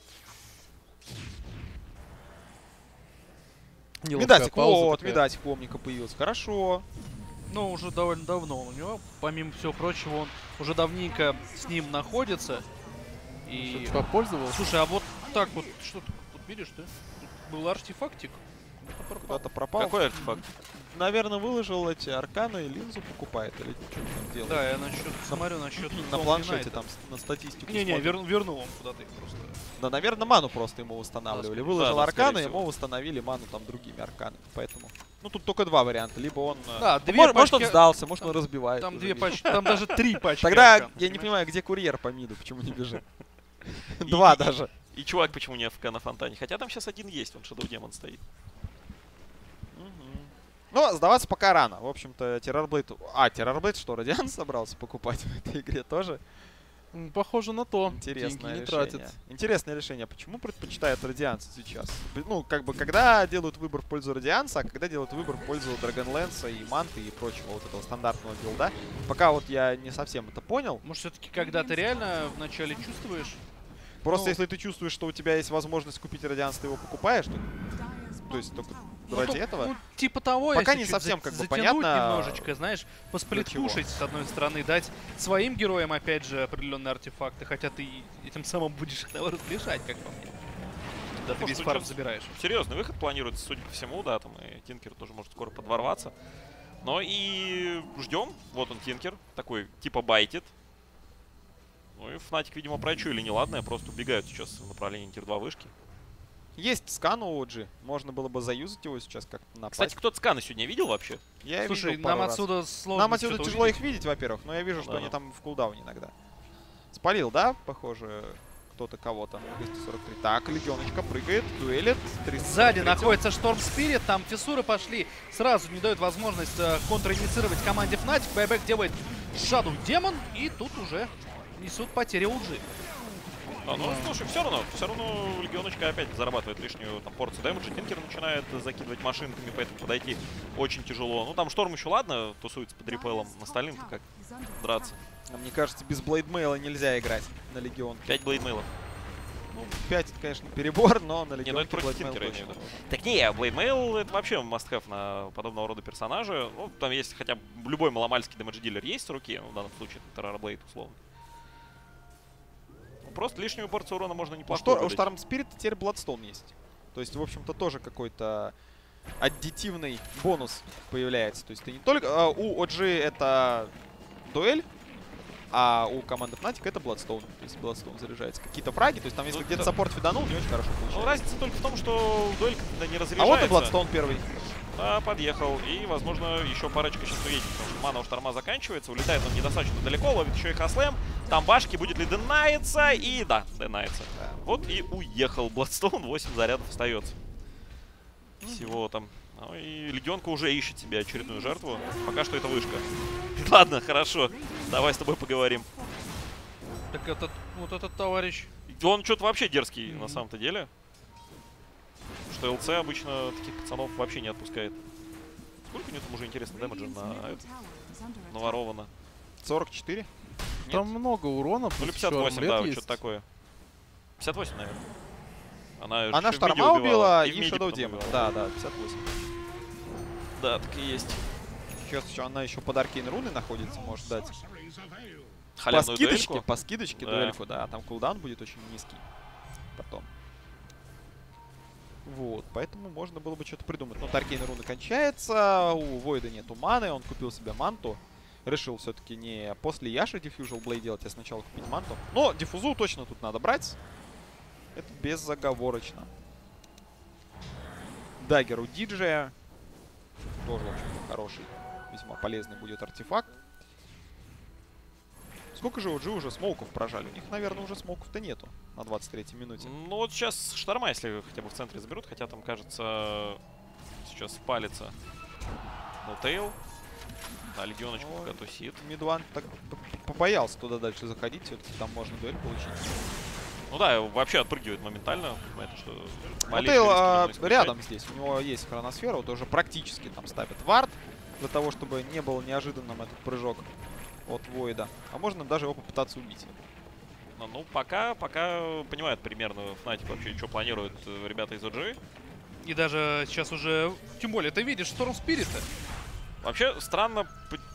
Медатик, вот, медатик у Омника появился. Хорошо. Ну, уже довольно давно у него. Помимо всего прочего, он уже давненько с ним находится. И... Попользовался. Слушай, а вот так вот, что ты тут видишь, да? Тут был артефактик. Куда-то пропал. Какой артефакт? Наверное, выложил эти арканы и линзу покупает или что там делает. Да, я насчет, смотрю насчет На Том планшете Юнайтед. там на статистику. Не-не, смотрит. вернул он куда-то их просто. Да, наверное, ману просто ему восстанавливали. Да, Выложил да, скорее арканы, всего. ему восстановили ману там другими арканами. Поэтому. Ну, тут только два варианта. Либо он... Да, ну, две может, он пачки- сдался, может, он разбивает. Там уже, две видишь. пачки, там даже 3 пачки. Тогда аркан, я не понимаешь? понимаю, где курьер по миду, почему не бежит. И- Два и- даже. И чувак почему не АФК на фонтане? Хотя там сейчас один есть, он Shadow Demon стоит. Но сдаваться пока рано. В общем-то, Террорблейд... Террорблейд что, Радиан собрался покупать в этой игре тоже? Похоже на то. Интересное Деньги не решение. тратит. Интересное решение. Почему предпочитают Радианса сейчас? Ну, как бы, когда делают выбор в пользу Радианса, а когда делают выбор в пользу Драгонлэнса и Манты и прочего вот этого стандартного билда. Пока вот я не совсем это понял. Может, все-таки когда ты реально вначале чувствуешь? Просто Ну. если ты чувствуешь, что у тебя есть возможность купить Радианс, ты его покупаешь, то есть только ради этого. Ну, типа того, Пока если не чуть совсем, как бы, затянуть понятно, немножечко, знаешь, посплитпушить, с одной стороны, дать своим героям, опять же, определенные артефакты, хотя ты этим самым будешь их, наоборот, лишать, как по мне. Да, ты Может, весь фарм сейчас забираешь. Серьезный выход планируется, судя по всему, да, там и Тинкер тоже может скоро подворваться. Но и ждем. Вот он, Тинкер, такой типа байтит. Ну и Фнатик, видимо, прочуяли неладное, просто убегают сейчас в направлении Тир-2 вышки. Есть скан у OG. Можно было бы заюзать его сейчас как-то напасть. Кстати, кто-то сканы сегодня видел вообще? Я Слушай, видел пару нам раз. отсюда сложно Нам отсюда что-то тяжело увидеть. их видеть, во-первых, но я вижу, что Да. они там в кулдауне иногда. Спалил, да, похоже, кто-то кого-то. 243. Так, Легионочка прыгает, дуэлит. 343. Сзади находится Шторм Спирит, там фиссуры пошли, сразу не дают возможность контраинициировать команде Fnatic. Байбек делает Shadow Demon, и тут уже несут потери OG. Ну, слушай, все равно Легионочка опять зарабатывает лишнюю там порцию дэмэджа. Тинкер начинает закидывать машинками, поэтому подойти очень тяжело. Ну, там Шторм еще, ладно, тусуется под репелом. Остальным-то как драться. А мне кажется, без Блейдмейла нельзя играть на Легион. 5 блейдмейлов. Ну, 5 это, конечно, перебор, но на Не, ну Легионе это против Блейдмейл Тинкера, я точно имею в виду. нужен. Так не, блейдмейл это вообще must-have на подобного рода персонажа. Ну, там есть хотя бы любой маломальский дэмэдж-дилер есть с руки. Ну, в данном случае это Террорблейд, условно. Просто лишнюю порцию урона можно неплохо У выдать. Шторм Спирит теперь Бладстоун есть. То есть, в общем-то, тоже какой-то аддитивный бонус появляется. То есть ты не только... у OG это дуэль, а у команды Fnatic это Бладстоун. То есть Бладстоун заряжается. Какие-то фраги, то есть там если Ну, где-то да. саппорт фиданул, не очень хорошо Ну, получается. разница только в том, что дуэлька не А разряжается. вот и Бладстоун первый. Да, подъехал. И, возможно, еще парочка сейчас увидит, потому что мана у Шторма заканчивается. Улетает он недостаточно далеко, ловит еще и Хаслэм. Там башки, будет ли денается? И да, денается. Да. Вот и уехал Бладстоун, 8 зарядов остается. Всего там. Ну и Легионка уже ищет себе очередную жертву. Пока что это вышка. Ладно, хорошо. Давай с тобой поговорим. Так этот, вот этот товарищ. Он что-то вообще дерзкий на самом-то деле. что ЛЦ обычно таких пацанов вообще не отпускает. Сколько у него там уже, интересно, дэмэджа наворовано? 44? Там много урона. Ну или плюс ещё 58, армлет да, есть. что-то такое. 58, наверное. Она Она ещё в Шторма миде убила в и миде Shadow потом Demon. убивала. Да, да, 58. Да, так и есть. Сейчас она еще под Аркейн руны находится, может дать. По Халявную скидочке, дуэльку. по скидочке Да. дуэльку, да. Там кулдаун будет очень низкий. Потом. Вот, поэтому можно было бы что-то придумать. Но Аркейн руны кончается, у Войда нету маны, он купил себе манту. Решил все-таки не после Яши Diffusal Blade делать, а сначала купить манту. Но диффузу точно тут надо брать. Это безоговорочно. Даггер у Диджея. Тоже очень хороший, весьма полезный будет артефакт. Сколько же у Джи уже смоуков прожали? У них, наверное, уже смоуков-то нету на 23-й минуте. Ну вот сейчас Шторма, если хотя бы в центре заберут, хотя там, кажется, сейчас спалится. Ну, Тейл. Да, Легионочку пока тусит. Мидван так побоялся туда дальше заходить, все-таки там можно дуэль получить. Ну да, вообще отпрыгивает моментально. Это что Ну, Тейл рядом здесь, у него есть хроносфера, вот уже практически там ставит вард, для того, чтобы не был неожиданным этот прыжок от Войда. А можно даже его попытаться убить. Ну, пока понимают примерно Fnatic вообще, что планируют ребята из OG. И даже сейчас уже, тем более, ты видишь Storm Spirit. Вообще, странно,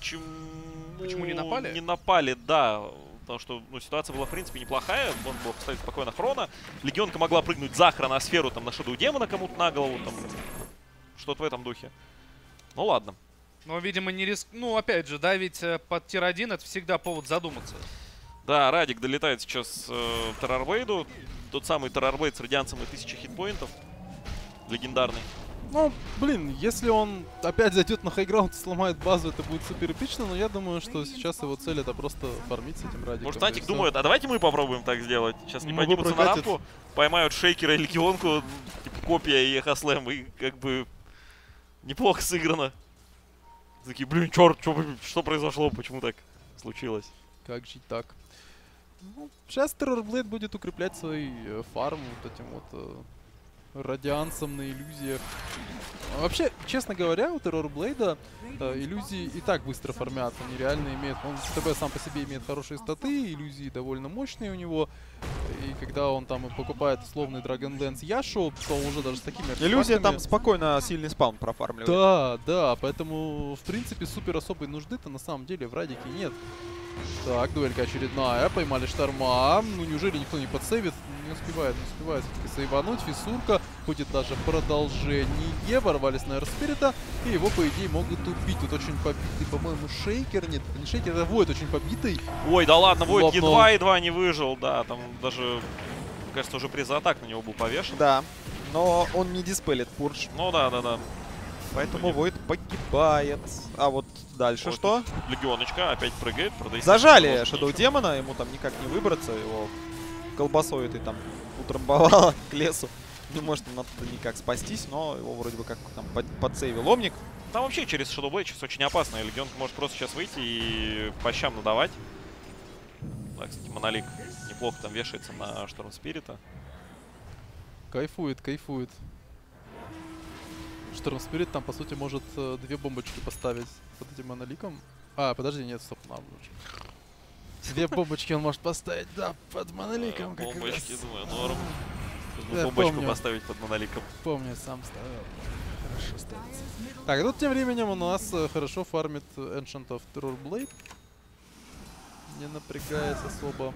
Почему не напали? Не напали, да. Потому что ну, ситуация была, в принципе, неплохая. Можно было поставить спокойно Хрона. Легионка могла прыгнуть за хроносферу, там, на Shadow Демона кому-то на голову, там, что-то в этом духе. Ну, ладно. Но, видимо, не риск... Ну, опять же, да, ведь под тир-1 это всегда повод задуматься. Да, Радик долетает сейчас Террорблейду. Тот самый Террорблейд с радианцем и 1000 хитпоинтов. Легендарный. Ну, блин, если он опять зайдет на хайграунд и сломает базу, это будет супер эпично, но я думаю, что сейчас его цель это просто фармить с этим Радиком. Может, Натик думает, а давайте мы попробуем так сделать. Сейчас не Могу поднимутся на прокатит. рампу, поймают Шейкера и Легионку, типа копия и Эхослэм, и как бы неплохо сыграно. Такие, блин, черт, что произошло, почему так случилось? Как жить так? Ну, сейчас Террорблейд будет укреплять свой фарм вот этим вот радиансом на иллюзиях. А вообще, честно говоря, у Террорблейда иллюзии и так быстро фармятся. Они реально имеют... Он ТБ сам по себе имеет хорошие статы, иллюзии довольно мощные у него. И когда он там покупает условный Dragonlance Яшу, то уже даже с такими Иллюзия артефактами... там спокойно сильный спаун профармливает. Да, да, поэтому, в принципе, супер особой нужды-то на самом деле в Радике нет. Так, дуэлька очередная, поймали Шторма. Ну, неужели никто не подсейвит? Не успевает все-таки сейвануть. Фиссурка будет даже в продолжении. Ворвались на Эрспирита, и его, по идее, могут убить. Тут очень побитый, по-моему, Шейкер. Нет, это не Шейкер, это Войд очень побитый. Ой, да ладно, Войд Лопнул. едва не выжил, да, там даже, кажется, уже приза-атак на него был повешен. Да, но он не диспелит Пурдж, Ну да. поэтому Войд погибает. А вот дальше Вот что? Легионочка опять прыгает. Правда, Зажали естественно, Shadow Демона, ему там никак не выбраться, его колбасой этой там утрамбовало к лесу. Не может он оттуда никак спастись, но его вроде бы как там подсейвил Омник. Там вообще через Shadow Blade сейчас очень опасно. И Легионка может просто сейчас выйти и по щам надавать. Да, кстати, Монолик неплохо там вешается на Шторм Спирита. Кайфует, кайфует. Шторм Спирит там, по сути, может две бомбочки поставить под этим моноликом. А, подожди, нет, стоп, нам лучше. Две бомбочки он может поставить, да, под моноликом. Как Бомбочки, раз. думаю, норм. Да, Бомбочку помню. поставить под Моноликом. Помню, сам ставил. Хорошо ставится. Так, тут тем временем у нас хорошо фармит Ancient of Terrorblade. Не напрягаясь особо.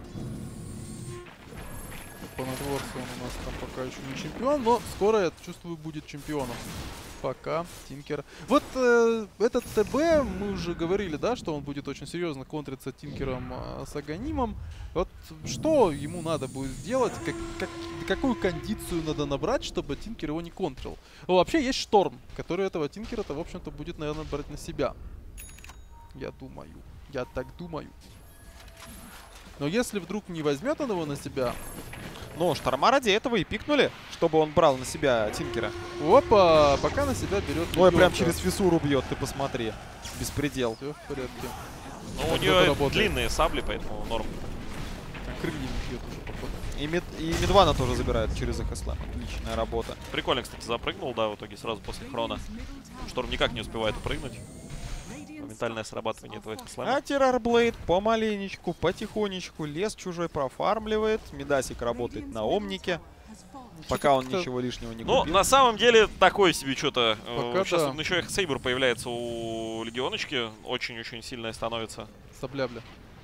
По надворцу он у нас там пока еще не чемпион, но скоро, я чувствую, будет чемпионом. Пока Тинкер. Вот этот ТБ, мы уже говорили, да, что он будет очень серьезно контриться Тинкером с Аганимом. Вот что ему надо будет сделать, какую кондицию надо набрать, чтобы Тинкер его не контрил. Ну, вообще есть Шторм, который этого Тинкера-то, в общем-то, будет, наверное, брать на себя. Я думаю. Я так думаю. Но если вдруг не возьмет он его на себя... Ну, Шторма ради этого и пикнули, чтобы он брал на себя Тинкера. Опа! Пока на себя берет... Ой, прям Легионка. через фиссуру бьет, ты посмотри. Беспредел. Все в порядке. Ну, у Так, нее это работает. длинные сабли, поэтому норм. Крыльями бьет уже, походу. И Мидвана тоже забирает через ХСЛ. Отличная работа. Прикольно, кстати, запрыгнул, да, в итоге сразу после хрона. Шторм никак не успевает упрыгнуть. Моментальное срабатывание этого слайма. А Террорблейд помаленечку, потихонечку лес чужой профармливает. Мидасик работает на Омнике. Пока он ничего лишнего не Ну, купил. на самом деле, такое себе что-то. Пока Сейчас да. вот еще Сейбр появляется у Легионочки. Очень-очень сильная становится. Сопля-бля.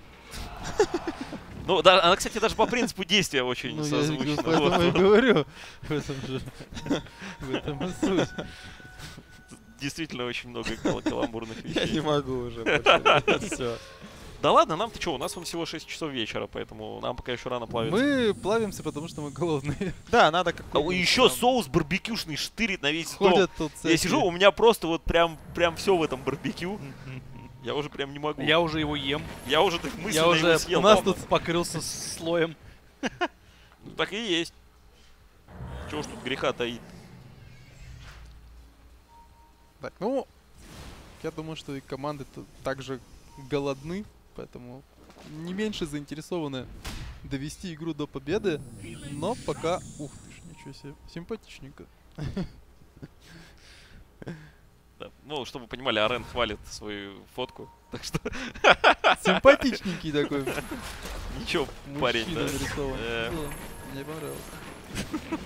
Ну, да, она, кстати, даже по принципу действия очень Ну, я созвучна. поэтому и Вот. говорю. В этом же. В этом и суть. Действительно очень много каламбурных Я не вещей. могу уже. Все. Да ладно, нам-то что, у нас он всего 6 часов вечера, поэтому нам пока еще рано плавиться. Мы плавимся, потому что мы голодные. Да, надо А как-то... еще соус барбекюшный штырит на весь дом. Ходят тут Я сижу, у меня просто вот прям все в этом барбекю. Я уже прям не могу. Я уже его ем. Я уже так мысленно Я уже его съел. у нас давно. тут покрылся слоем. Ну, так и есть. Чего ж тут греха таит? Так, ну, я думаю, что и команды также голодны, поэтому не меньше заинтересованы довести игру до победы, но пока... Ух ты ж, ничего себе, симпатичненько. Да. Ну, чтобы вы понимали, Арен хвалит свою фотку. Так что Симпатичненький такой ничего, парень, мужчина да. нарисован. Э. Ну, мне понравилось.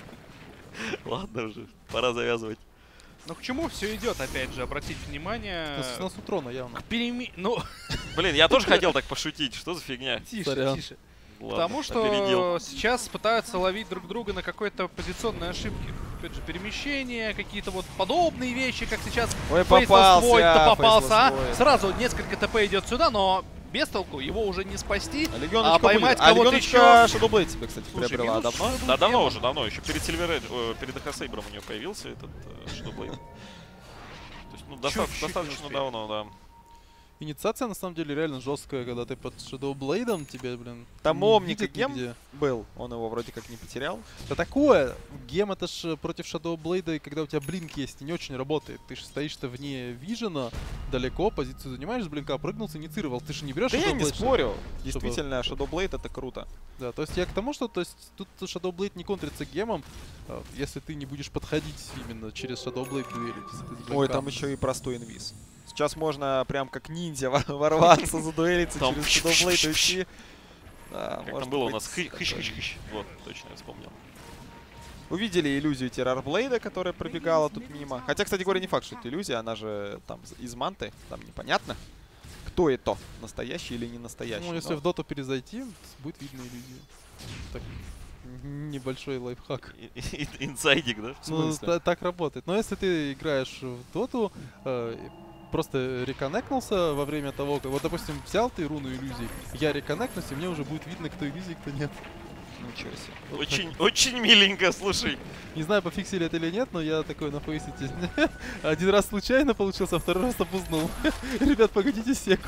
Ладно уже, пора завязывать. Ну к чему все идет, опять же, обратить внимание. У нас у трона явно. Ну, Блин, я тоже хотел так пошутить. Что за фигня? тише, Сорян. тише. Ладно, Потому что опередил. сейчас пытаются ловить друг друга на какой-то позиционной ошибке. Опять же, перемещение, какие-то вот подобные вещи, как сейчас Ой, Faceless попался, Void-то попался, а? Faceless Void. Сразу несколько ТП идет сюда, но без толку, его уже не спасти. А Легионочка поймать будет. кого-то Легионочка еще. Shadowblade себе, кстати, Слушай, приобрела минус давно. Shadow Да, давно Blade. уже, давно. Еще перед перед Эхосейбром у нее появился этот Shadowblade. То есть, ну, Чуть-чуть достаточно не успели. давно, да. Инициация на самом деле реально жесткая, когда ты под Shadowblade'ом, тебе, блин, Там не Омник и видят Гем нигде. был, он его вроде как не потерял. Да такое! Гем это ж против Shadowblade, и когда у тебя блинк есть, и не очень работает. Ты же стоишь-то вне вижена, далеко, позицию занимаешь, с блинка прыгнул, синициировал. Ты же не берешь Да я не Shadowblade, спорю. чтобы- Действительно, Shadowblade это круто. Да, то есть я к тому, что то есть тут Shadowblade не контрится гемом, если ты не будешь подходить именно через Shadowblade дуэлить. если ты с Ой, блинка. там еще и простой инвиз. Сейчас можно прям как ниндзя ворваться, задуэлиться Там через Shadowblade уйти. Да, Как может там было у быть, нас? такое. Хыщ-хыщ-хыщ. Вот, точно, я вспомнил. Увидели иллюзию Террорблейда, которая пробегала тут мимо. Хотя, кстати говоря, не факт, что это иллюзия, она же там из манты, там непонятно, кто это, настоящий или не настоящий. Ну, если но- в доту перезайти, будет видно иллюзию. Так, небольшой лайфхак. Инсайдик, да? В Ну, смысле? так работает. Но если ты играешь в доту, просто реконнектнулся во время того, как... Вот, допустим, взял ты руну иллюзий, я реконнектнусь, и мне уже будет видно, кто иллюзий, кто нет. Ничего себе. Вот Очень, очень миленько, слушай. Не знаю, пофиксили это или нет, но я такой на фейсите. Один раз случайно получился, а второй раз опузнул. Ребят, погодите секу.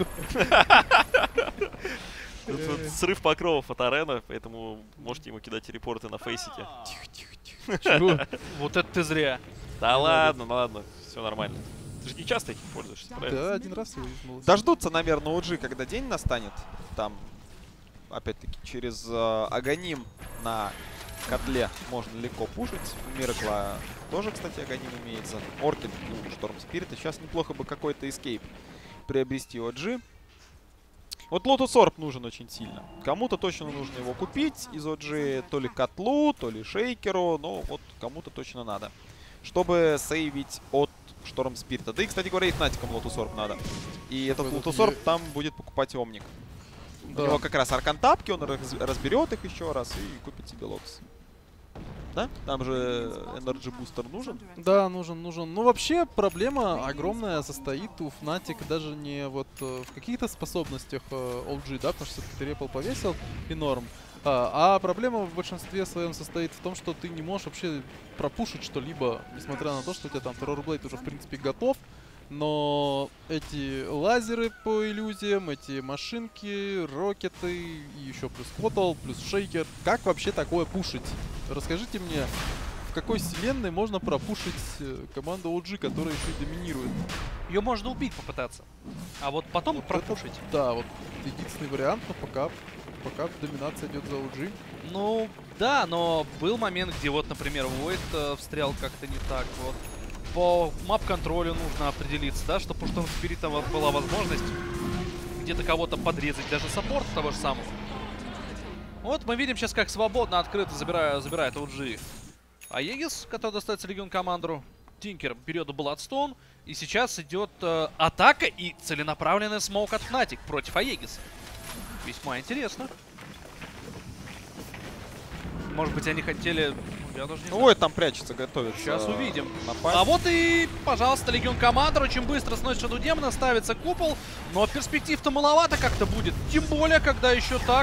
Тут вот срыв покровов от Арена, поэтому можете ему кидать репорты на фейсите. Чего? Вот это ты зря. Да ладно, ну ладно, все нормально. Ты же не часто этим пользуешься, правильно? Да, один раз его измыл. Дождутся, наверное, OG, когда день настанет. Там, опять-таки, через Аганим на котле можно легко пушить. У Миракла тоже, кстати, Аганим имеется. Оркид, ну, Шторм Спирит. Сейчас неплохо бы какой-то эскейп приобрести у OG. Вот Lotus Orb нужен очень сильно. Кому-то точно нужно его купить из OG, то ли котлу, то ли шейкеру, но вот кому-то точно надо. Чтобы сейвить от Шторм Спирита. Да и, кстати говоря, и Фнатиком Lotus Orb надо. И этот Этот Lotus Orb там будет покупать Омник. У него как раз аркантапки, он разберет их еще раз и купит себе Лотус. Да? Там же Energy Booster нужен. Да, нужен. Ну, вообще, проблема огромная состоит у Fnatic даже не вот в каких-то способностях OG, да, потому что ты репл повесил и норм. А проблема в большинстве своем состоит в том, что ты не можешь вообще пропушить что-либо, несмотря на то, что у тебя там Terrorblade уже, в принципе, готов. Но эти лазеры по иллюзиям, эти машинки, рокеты, и еще плюс Котл, плюс Шейкер. Как вообще такое пушить? Расскажите мне, в какой вселенной можно пропушить команду OG, которая еще и доминирует? Ее можно убить попытаться. А вот потом Вот это пропушить. Да, вот единственный вариант, но пока доминация идет за OG. Ну, да, но был момент, где вот, например, Void встрял как-то не так. Вот. По мап-контролю нужно определиться, да, чтобы у Штурм Спирита была возможность где-то кого-то подрезать, даже саппорт того же самого. Вот мы видим сейчас, как свободно, открыто забирает OG Аегис, который достается Легион Командеру. Тинкер берет Бладстоун, и сейчас идет атака и целенаправленный смоук от Fnatic против Аегиса. Весьма интересно. Может быть, они хотели... Я даже не знаю. Ой, там прячется, готовится. Сейчас увидим. Напасть. А вот и, пожалуйста, Легион Командер очень быстро сносит Shadow Demon, ставится купол, но перспектив-то маловато как-то будет. Тем более, когда еще так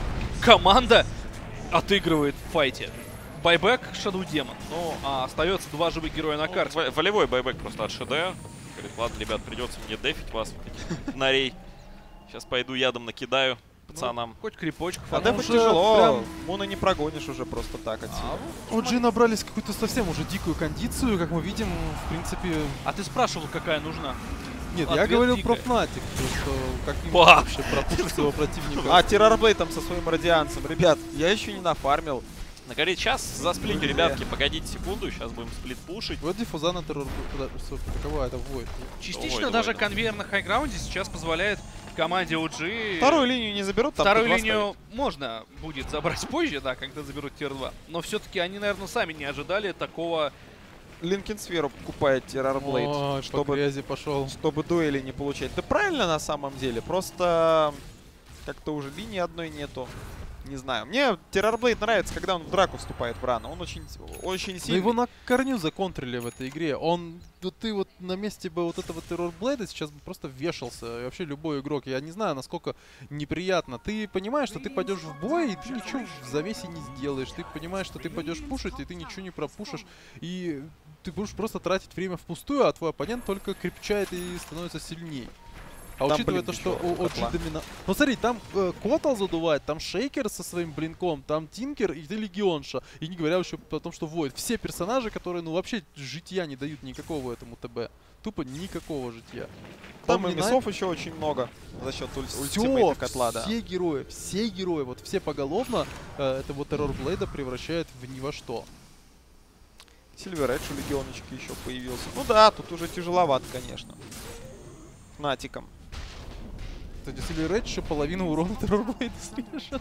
команда отыгрывает в файте. Байбэк, Shadow Demon. Ну, а остается 2 живых героя на карте. Волевой байбек просто от ШД. Говорит, ладно, ребят, придется мне дефить вас на рей. Сейчас пойду ядом накидаю пацанам. Ну, хоть крипочков. А дефать уже тяжело. прям- Муна не прогонишь уже просто так отсюда. OG набрались какую-то совсем уже дикую кондицию, как мы видим, в принципе... А ты спрашивал, какая нужна? Нет, Ответ я говорил дикая. про Fnatic, то, что как им Ба! вообще пропустить своего противника. А Террорблейд со своим радианцем. Ребят, я еще не нафармил. Говорит, сейчас за сплитью, ребятки, погодите секунду, сейчас будем сплит пушить. Вот диффуза на террор... Какова это Void? Частично Ой, даже давай, конвейер на хайграунде сейчас позволяет команде OG... Вторую линию не заберут, там Вторую Т2 линию можно будет забрать позже, да, когда заберут тир-2. Но все-таки они, наверное, сами не ожидали такого... ставят. Линкен Сферу покупает Террорблейд, Ой, по чтобы грязи пошел. дуэли не получать. Да правильно на самом деле, просто как-то уже линии одной нету. Не знаю. Мне Террорблейд нравится, когда он в драку вступает в рану. Он очень Но сильный. его на корню законтрили в этой игре. Он, вот ты вот на месте бы вот этого Террорблейда сейчас бы просто вешался. И вообще любой игрок. Я не знаю, насколько неприятно. Ты понимаешь, что ты пойдешь в бой, и ты ничего в завесе не сделаешь. Ты понимаешь, что ты пойдешь пушить, и ты ничего не пропушишь. И ты будешь просто тратить время впустую, а твой оппонент только крепчает и становится сильнее. А Там учитывая блин то, что еще у котла. OG доминант... Ну смотри, там Котл задувает, там Шейкер со своим блинком, там Тинкер и ты Легионша. И не говоря еще о том, что Void. Все персонажи, которые, ну, вообще житья не дают никакого этому ТБ. Тупо никакого житья. Там и Omni Knight- мясов еще очень много за счет ультимейта котла, да. все герои, вот все поголовно этого Террорблейда превращает в ни во что. Сильвер Эдж у Легионочки еще появился. Ну да, тут уже тяжеловато, конечно. Фнатиком. Кстати, Сильвер Эдж еще половину урона Террорблейда срежет.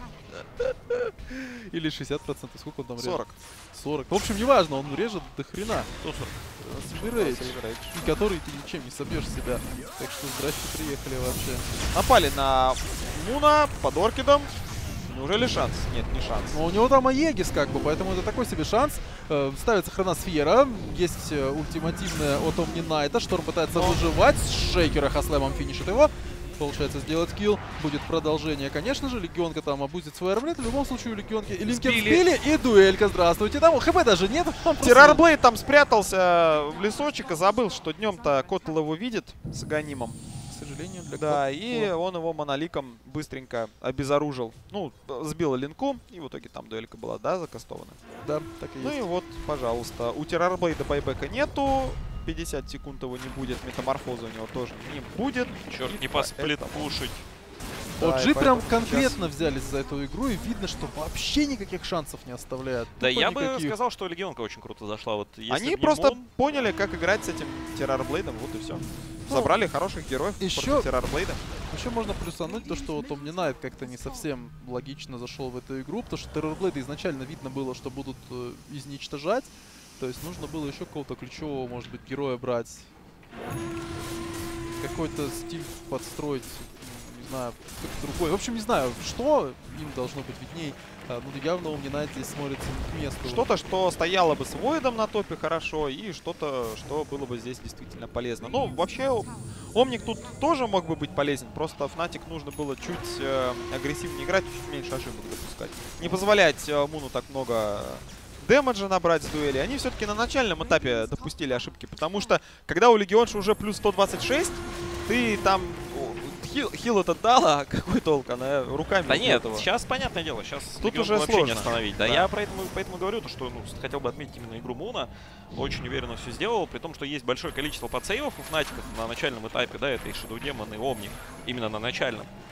Или 60%, сколько он там режет? 40. 40. В общем, неважно, он режет до хрена. Сильвер Эдж, Сильвер Эдж. который ты ничем не собьешь себя. Так что здрасте, приехали вообще. Напали на Муна под Оркидом. Неужели шанс? Нет, не шанс. Но у него там Аегис как бы, поэтому это такой себе шанс. Ставится хроносфера, есть ультимативная от Omni Knight. Шторм пытается выживать, Шейкера Хаслэмом финишит его. Получается сделать килл, будет продолжение. Конечно же, Легионка там обузит свой армлет. В любом случае у Легионки и Линкен сбили, и дуэлька, здравствуйте. Там ХП даже нет. Террорблейд там спрятался в лесочек и забыл, что днем-то Котл его видит с Аганимом. К сожалению, для Да, и он его моноликом быстренько обезоружил. Ну, сбил линку, и в итоге там дуэлька была, да, закастована. Да, так и Ну и есть. вот, пожалуйста. У Террорблейда байбека нету. 50 секунд его не будет, метаморфоза у него тоже не будет. Черт, И не по сплит поэтому- пушить. Да, и OG прям поэтому конкретно взялись за эту игру, и видно, что вообще никаких шансов не оставляют. Да Тупо я бы никаких. сказал, что Легионка очень круто зашла. Вот если Они б не просто Мун, поняли, как играть с этим Террорблейдом, вот и все. Ну, Забрали хороших героев еще- против Террорблейда. Еще можно плюсануть то, что вот Omni Knight как-то не совсем логично зашел в эту игру, потому что Террорблейда изначально видно было, что будут изничтожать. То есть нужно было еще какого-то ключевого, может быть, героя брать. Какой-то стиль подстроить, не знаю, какой-то другой. В общем, не знаю, что им должно быть видней. Ну, явно Omni Knight здесь смотрится не к месту. Что-то, что стояло бы с Войдом на топе хорошо, и что-то, что было бы здесь действительно полезно. Ну, вообще, Омник тут тоже мог бы быть полезен, просто Fnatic нужно было чуть агрессивнее играть, чуть меньше ошибок допускать. Не позволять Муну так много дэмэджа набрать с дуэли. Они все-таки на начальном этапе допустили ошибки, потому что, когда у Легионши уже плюс 126, ты там хил это дала, а какой толк? Она руками Да убьет нет, его. сейчас понятное дело, сейчас Тут уже вообще не сложно. остановить. Да, Да. я поэтому говорю, то, что хотел бы отметить именно игру Муна. Очень уверенно все сделал, при том, что есть большое количество подсейвов у Фнатиков на начальном этапе, да, это и Shadow Demon, и Omni, именно на начальном.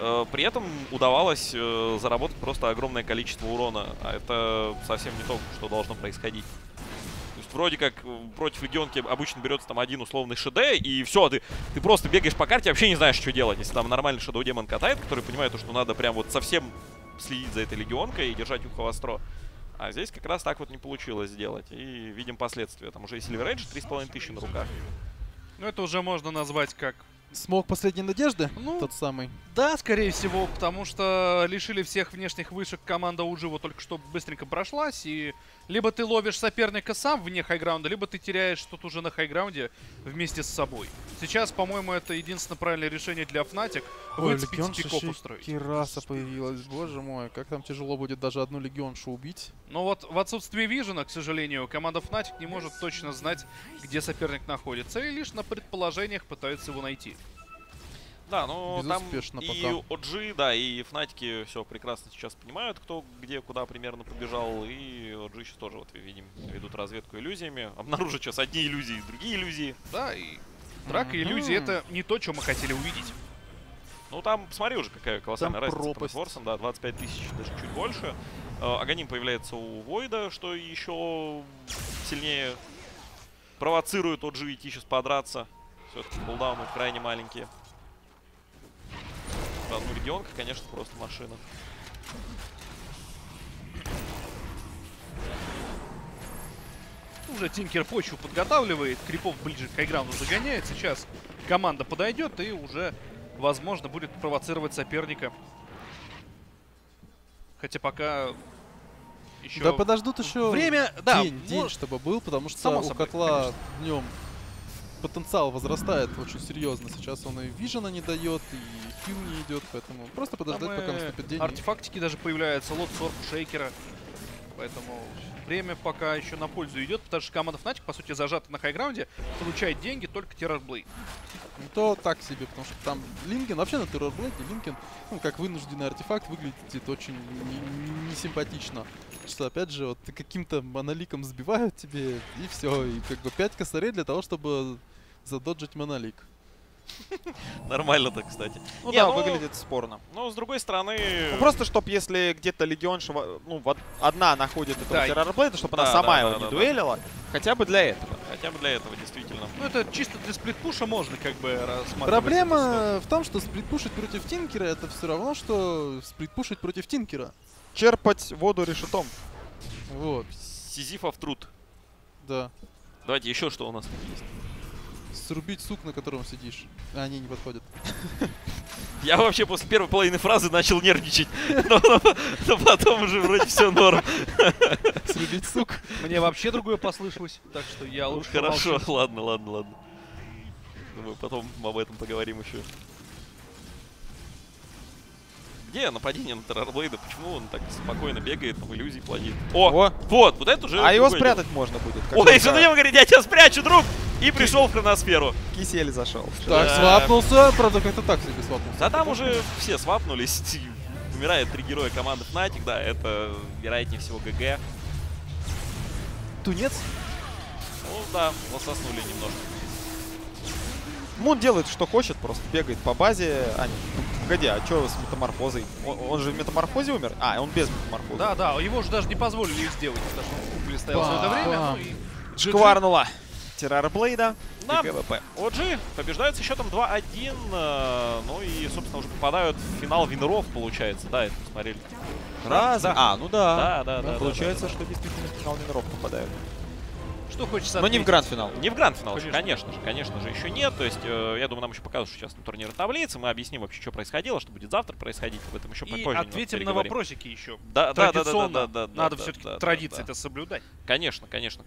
При этом удавалось заработать просто огромное количество урона. А это совсем не то, что должно происходить. То есть вроде как против Легионки обычно берется там один условный ШД, и все, ты просто бегаешь по карте, вообще не знаешь, что делать. Если там нормальный Shadow Demon катает, который понимает, что надо прям вот совсем следить за этой Легионкой и держать ухо востро. А здесь как раз так вот не получилось сделать. И видим последствия. Там уже и Silver Edge 3500 на руках. Ну, это уже можно назвать как... Смог последней надежды? Ну, Тот самый. Да, скорее всего, потому что лишили всех внешних вышек. Команда у Живо только что быстренько прошлась. И либо ты ловишь соперника сам вне хайграунда, либо ты теряешь тут уже на хайграунде вместе с собой. Сейчас, по-моему, это единственное правильное решение для Fnatic. Выцепить пиков устроить. Кираса появилась. Боже мой, как там тяжело будет даже одну легионшу убить. Но вот в отсутствии вижена, к сожалению, команда Fnatic не может точно знать, где соперник находится. И лишь на предположениях пытается его найти. Да, ну там Безуспешно и пока. OG, да, и Фнатики все прекрасно сейчас понимают, кто где, куда примерно побежал. И OG сейчас тоже, вот видим, ведут разведку иллюзиями. Обнаружат сейчас одни иллюзии, другие иллюзии. Да, и драка иллюзий — это не то, что мы хотели увидеть. Ну там, посмотри уже, какая колоссальная Там разница пропасть. с Форсом, да, 25 тысяч, даже чуть больше. Аганим появляется у Войда, что еще сильнее провоцирует OG идти сейчас подраться. Все-таки кулдауны крайне маленькие. Да, ну Легионка, конечно, просто машина. Уже Тинкер почву подготавливает, крипов ближе к хайграунду загоняет. Сейчас команда подойдет и уже, возможно, будет провоцировать соперника. Хотя пока еще... Да подождут еще время, да, день, чтобы был, потому что Само у собой, котла днем потенциал возрастает очень серьезно. Сейчас он и вижена не дает, и хил не идет, поэтому просто подождать, там пока наступит день. артефактики даже появляются, лот сорку шейкера. Поэтому время пока еще на пользу идет, потому что команда Fnatic, по сути, зажата на хайграунде, получает деньги только Террорблейд. То так себе, потому что там Линкен, вообще на Террорблейде Линкен, ну, как вынужденный артефакт, выглядит очень несимпатично. Что, опять же, вот каким-то моноликом сбивают тебе, и все. И как бы 5 косарей для того, чтобы задоджить монолик. Нормально-то, кстати. Ну Не, да, ну, выглядит спорно. Ну, с другой стороны... Ну, просто, чтоб если где-то легионша, ну, вот одна находит этого Да, террорблейда, чтобы да, она сама да, его да, не да, дуэлила, хотя бы для этого. Хотя бы для этого, действительно. Ну, это чисто для сплитпуша можно как бы рассматривать. Проблема в том, что сплитпушить против Тинкера это все равно, что сплитпушить против Тинкера. Черпать воду решетом. Вот, Сизифов труд. да. Давайте еще что у нас тут есть. Срубить сук, на котором сидишь. А, они не подходят. Я вообще после первой половины фразы начал нервничать, но потом уже вроде все норм. Срубить сук. Мне вообще другое послышалось, так что я Ну, лучше хорошо, помолчу. ладно. Думаю, потом об этом поговорим еще. Где нападение на Террорблейда? Почему он так спокойно бегает, там иллюзии плодит? О! Вот это уже... А его другое спрятать можно будет. как дело. Ой, только что на него говорит, я тебя спрячу, друг! И пришел в хроносферу. Кисель зашел. Так, Да. свапнулся. Правда, как-то так себе свапнулся. Да там уже все свапнулись. Умирает 3 героя команды Fnatic, да, это вероятнее всего ГГ. Тунец? Ну Ну да, лососнули немножко. Мун делает, что хочет, просто бегает по базе. А, нет, погоди, а что с метаморфозой? Он же в метаморфозе умер? А, он без метаморфозы. Да, его же даже не позволили сделать, потому что он в купле стоял все это время. Ну и Шкварнула Террорблейда. Да. ГВП. OG побеждают со счетом 2-1. Ну и, собственно, уже попадают в финал винеров, получается. Да, это посмотрели. Раз. Да. А, ну да. Да. Получается, что действительно в финал винеров попадают. что хочется Но не в отметить? гранд-финал. Не в гранд-финал, Конечно. конечно же, еще нет. То есть, я думаю, нам еще покажут сейчас на турнире таблицы. Мы объясним вообще, что происходило, что будет завтра происходить. Об этом еще И попозже немного ответим на переговорим. вопросики еще. Да. Традиционно. Да, Надо все-таки да, традиции да. это соблюдать. Конечно.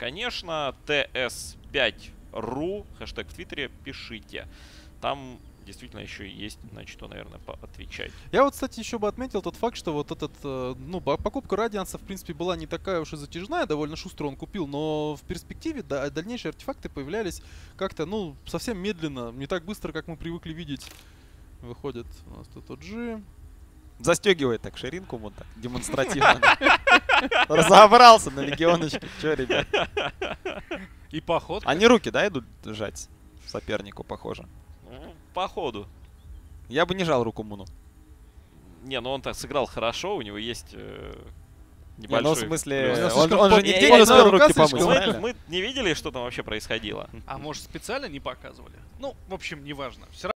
TS5.ru, хэштег в Твиттере, пишите. Там действительно еще есть на что, наверное, отвечать. Я вот, кстати, еще бы отметил тот факт, что вот этот, ну, покупка Радианса, в принципе, была не такая уж и затяжная, довольно шустро он купил, но в перспективе дальнейшие артефакты появлялись как-то, ну, совсем медленно, не так быстро, как мы привыкли видеть. Выходит у нас тут OG. Застегивает так ширинку Мун так демонстративно. Разобрался на легионочке. Че, ребят? И поход. Они руки, да, идут жать сопернику, похоже. Ну, по ходу. Я бы не жал руку Муну. Не, ну он так сыграл хорошо, у него есть Не, небольшой... ну в смысле, плюс. он же не Евгений, не ну, успел рука руки слишком помыть, Мы, правильно? мы не видели, что там вообще происходило. А может, специально не показывали? Ну, в общем, неважно. Все